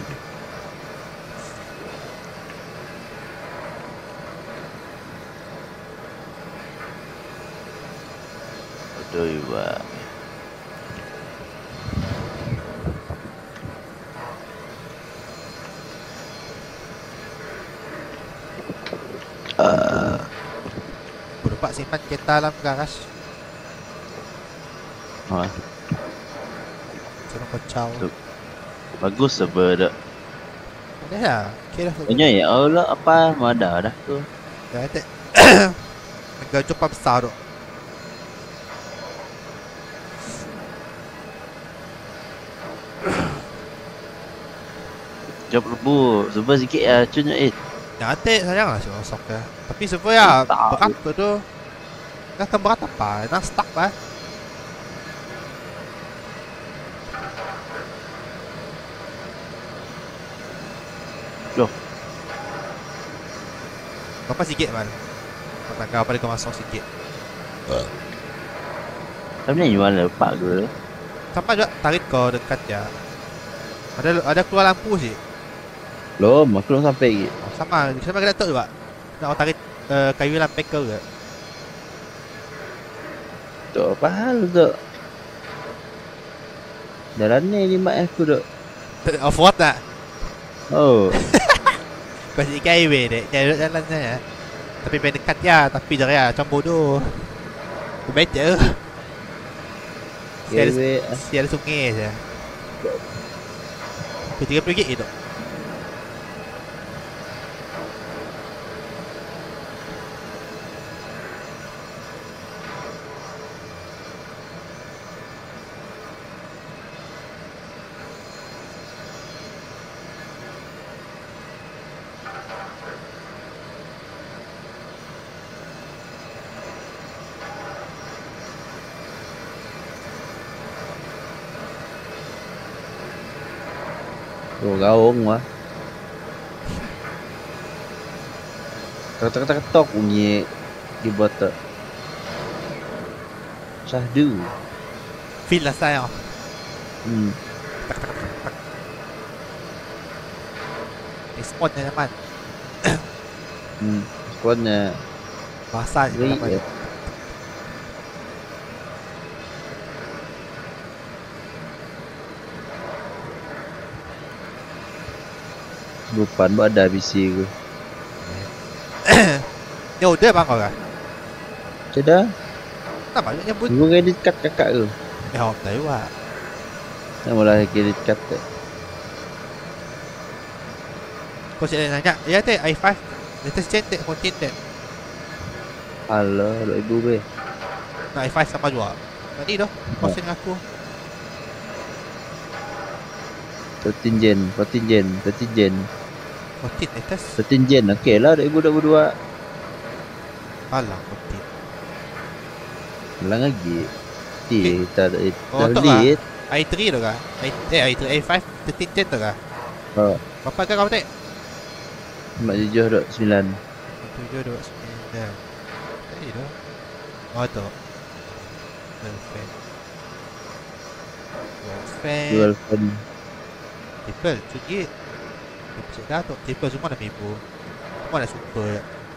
Aduh iba. Uh, Aku lupa simpan kereta dalam garage. oh, Suruh kocau. Tu. Bagus sebenarnya. Ada lah. Okay dah. Banyak ya Allah apa ada dah tu. Dah ada. Negara Jepang besar tu. Jawab lebu. Sebab sikit ya cunya eh. Nanti sayang lah si rosok ya. Tapi sebenarnya Tak. berat tu tu. Dah akan berat apa? Dah stuck lah. Loh. Berapa sikit man? Katakan apa dia kau masuk sikit. Tapi ni mana pak dulu. Sampai juga tarik kau dekat ya. Ada ada keluar lampu sih. Belum, aku belum sampai lagi. Oh, sama, sama kena tok juga. Nak orang tarik uh, kayu lampu kau ke? Tu apa hal tu? Jalan ni lima aku duk. Off road tak? Oh, Kau sikit highway dek, jalan jalan ya. Tapi pengen dekat ya, tapi jangan ya, macam bodoh. Aku better. Si ada, gawe si ada sungai je. Aku tiga puluh gig itu. tu gaung mah. Ketok ketok bunyi di botol. Sahdu. Feel lah saya. Hmm. Spot ni teman. Hmm. Squadnya Bahasa je Ri- teman. Bukan buat ada B C ke. Ni order bang kau kan? Ceda, Tak banyak nyebut. gua edit cut kakak ke. Eh, hop tahu lah. Nak mula edit cut tu. Kau cik nanya, ya teh i five latest gen teh fourteen teh. Alah, dua ribu be. Nah i five sama juga. Tadi dah, kau sing aku. thirteen gen, fourteen gen, thirteen gen. fourteen latest. thirteen gen, okey lah dua ribu dua puluh dua. Alah, fourteen. Ulang lagi. Ti, kita dah Oh, dah tu lead. i three tu kah? I, eh, i three, i five, thirteen gen tu kah? Oh, Berapa kah kau teh? mak jujur dok sembilan. tujuh, dua, sembilan. Tadi dah. Oh, tu. Girlfriend. Girlfriend. Dual fan. Triple, cukit. Cik dah tu. Triple semua dah mibu. Semua dah super.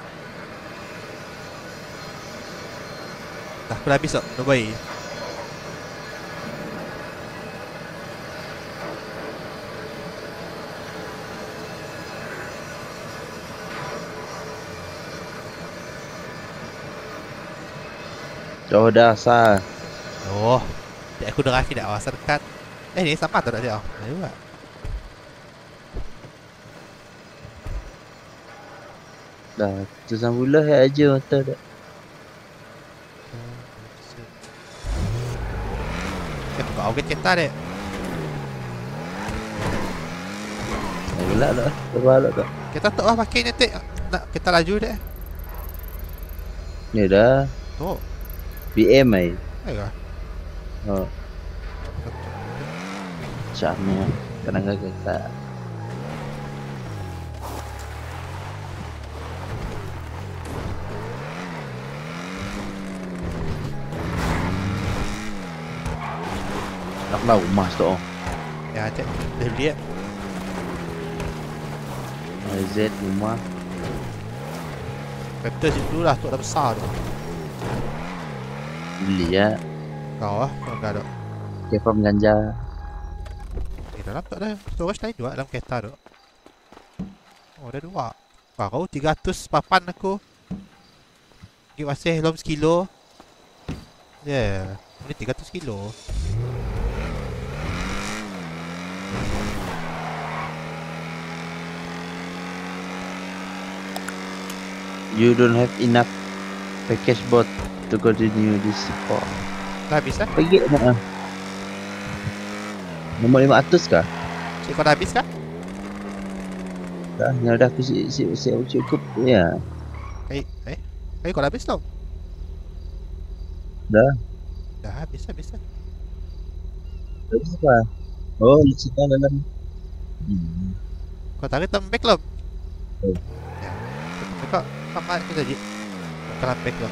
Dah, aku dah habis tak? Dah baik. Jauh dah asal. Oh. Dek aku dah rafi dah awasal dekat. Eh, ni sama tak dia? Dah juga. Dah, tu sambulah aja mata dah. Eh, kau awet kereta dek. Gelak dah. Terbalak dah. Kita tak lah pakai ni tek. Nak kita laju dek. Ni dah. Tu. B M ai. Ayo. Oh, macamnya tenaga kita. Nak tahu mas tu. Ya, cek. Dah beli ya. Z rumah. Factor situ lah, tu dah besar tu. Beli ya. Kau lah, kau enggak ada. Kefam ganja. Eh, dalam tak ada. Storage lain juga dalam kereta tu. Oh, ada dua. Wah, kau tiga ratus papan aku. Gig masih belum sekilo. Ya, yeah. Ini tiga ratus kilo. You don't have enough package bot to continue this support. Dah habis lah? Pergi nak. Nombor lima ratus kah? Cik, kau dah habis kah? Dah, yang dah aku si si si cukup ya. Eh, eh. Eh, kau dah habis tau? Dah. Dah habis, habis lah. Habis apa? Oh, cerita dalam. Hmm. Kau tarik dalam bag belum? Oh. Ya. Kau pakai aku tadi. Dalam bag belum?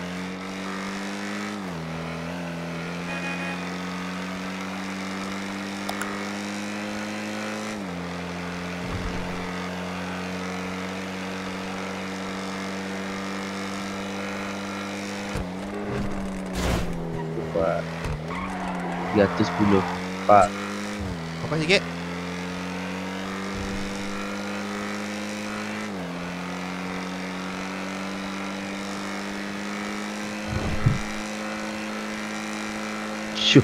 tiga ratus sepuluh Pak. Kau sikit. Syuh.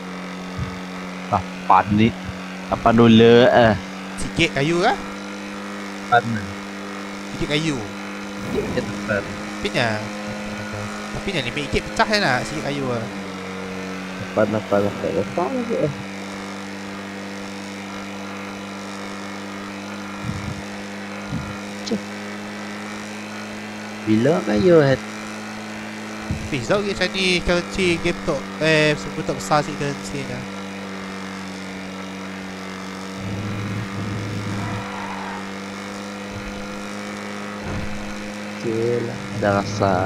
Lapan ni. Lapan dolar eh. Sikit kayu kah? Lapan. Sikit kayu. Sikit tepat. Tapi nya. Tapi nya ni sikit pecah je nak sikit kayu ah. Lapan, lapan, lapan, lapan lagi eh. Bila kayu head? Fiz tau macam ni currency game tu. Eh, sebut tak besar sikit currency nya. Okay lah. Ada rasa.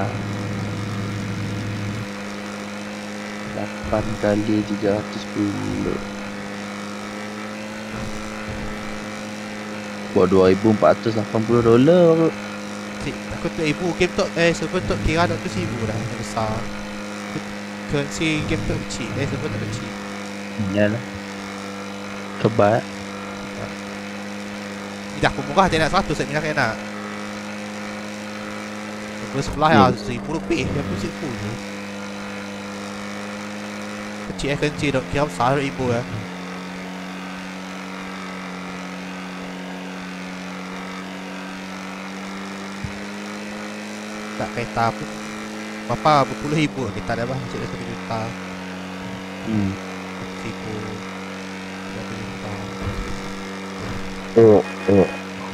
lapan kali tiga ratus sepuluh. Buat dua ribu empat ratus lapan puluh dolar. Cik, aku tu ibu game tu eh sebut tu kira dah tu seribu dah yang besar. Currency game tu kecil. Eh sebut tu kecil. Iyalah. Kebat. Dah pun murah dia nak seratus saya minat nak. Ke sebelah ya seribu lebih dia pun seribu je. Kecil eh kecil dok kira besar ibu ya. Tak kereta pun berapa berpuluh ribu kita dah bah macam satu juta. Hmm. Seribu satu juta. Oh, oh.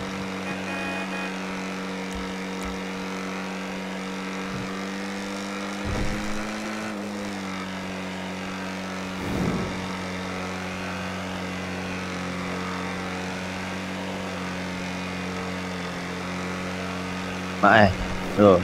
Mak eh. Oh.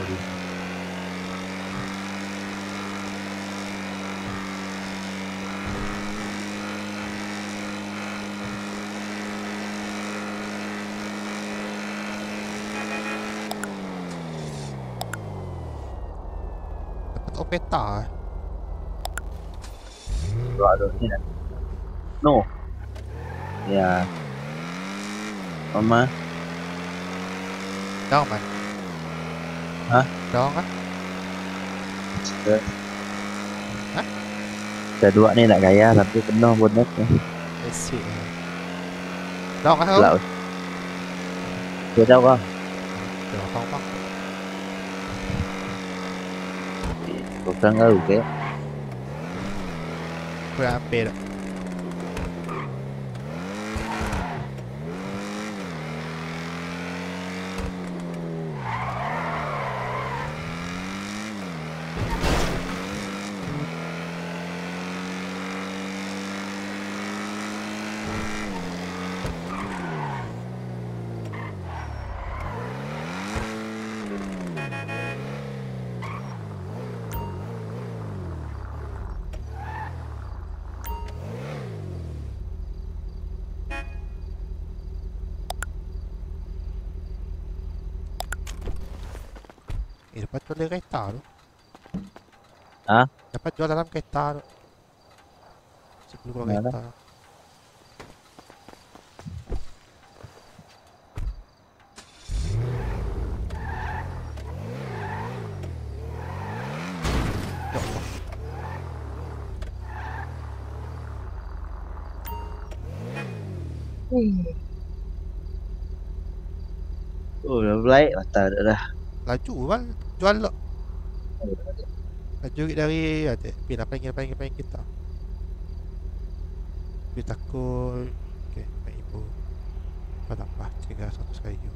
Dapat opeta eh. Ada ni lah. No. Ya. Mama. Down man. Hah? Down kan? Kita. Hah? Kita dua ni nak gaya tapi penuh bonus ni. Let's see. Down kan kau? Laut. Dia tahu kah? Down kau bang. Bukan tahu ke? Aku dah ambil dah. Eh, dapat jual kereta tu. Hah? Dapat jual dalam kereta tu. Sebelum keluar Mana? kereta. Ya Allah. Oh, dah baik mata dah dah. Laju kan jual lah. Laju dari ada. Pergi lah panggil panggil panggil kita. Dia takut. Okey, mak ibu. Apa tak apa, tinggal satu kayu.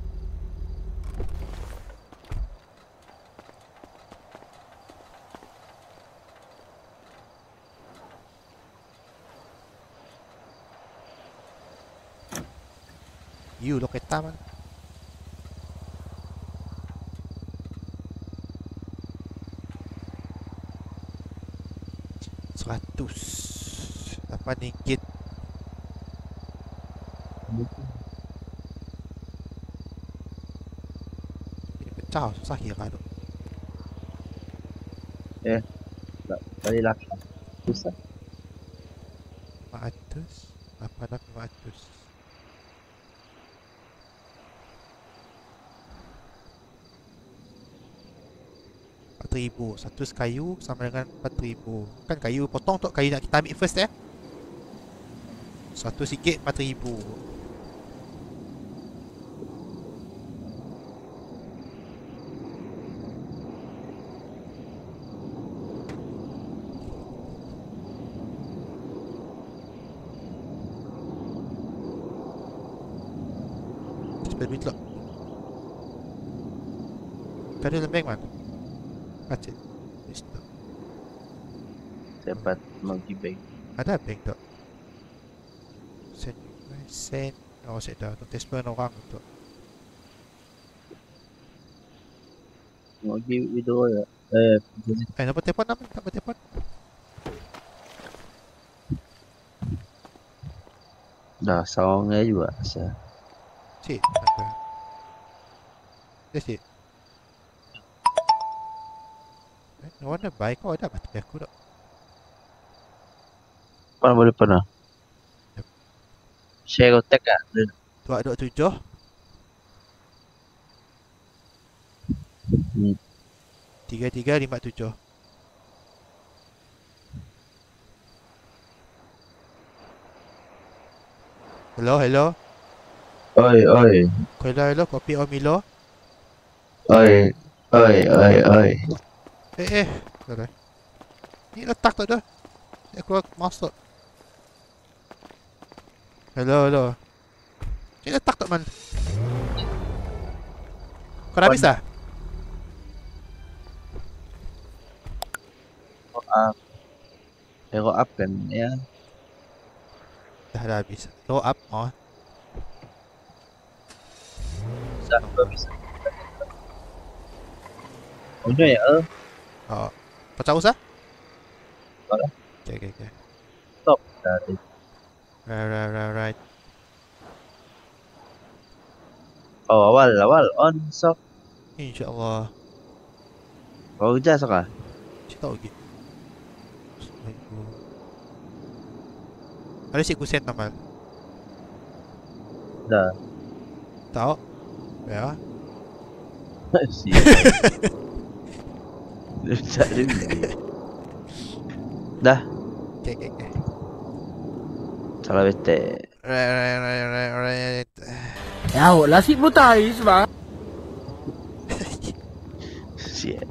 You lo kereta man. Seratus lapan ringgit. Ini pecah susah kira tu. Eh, tak balik lagi. Susah. lima ratus lapan ratus lima ratus. empat ribu. Satu kayu sama dengan empat ribu. Kan kayu potong tu kayu nak kita ambil first eh. Satu sikit empat ribu. Cepat duit lah. Kau ada lembeng man? Macet. Situ. Dapat monkey bag. Ada bank tak? Sen, sen. Oh, saya dah. Transfer orang tu. Monkey withdraw ya. Eh, Eh, nombor telefon nama? Nombor telefon? dah sawangnya juga saya. Cik. Apa? That's it. Eh, no wonder baik kau ada batu aku tak? Mana boleh pernah? Yep. Share kontak kan? Dua dua tujuh. Hmm. Tiga tiga lima tujuh. Hello, hello. Oi, oi. Hello, hello. Kopi or Milo? Oi, oi, oi, oi. Eh, eh. Sorry. Ni letak tak dah. Saya keluar masuk. Hello, hello. Ni letak tak man? Kau dah habis dah? Oh, up. Hero up kan ya. Dah dah habis. Go up. Oh. Bisa, nggak bisa. Udah ya, eh. Oh. Kau tak usah? Boleh. Okay, okay, okay. Stop tadi. Right, right, right, right. Oh, awal, awal on sok. InsyaAllah. Kau kerja sok ah? Cik tahu lagi. Ada cikgu sen tamal. Dah. Tahu? Ya. Siap. Dah dulu. Dah. Okay, okay, okay. Salah bete. Right, right, right, right, right. Ya, lah si brutais bang. Siap.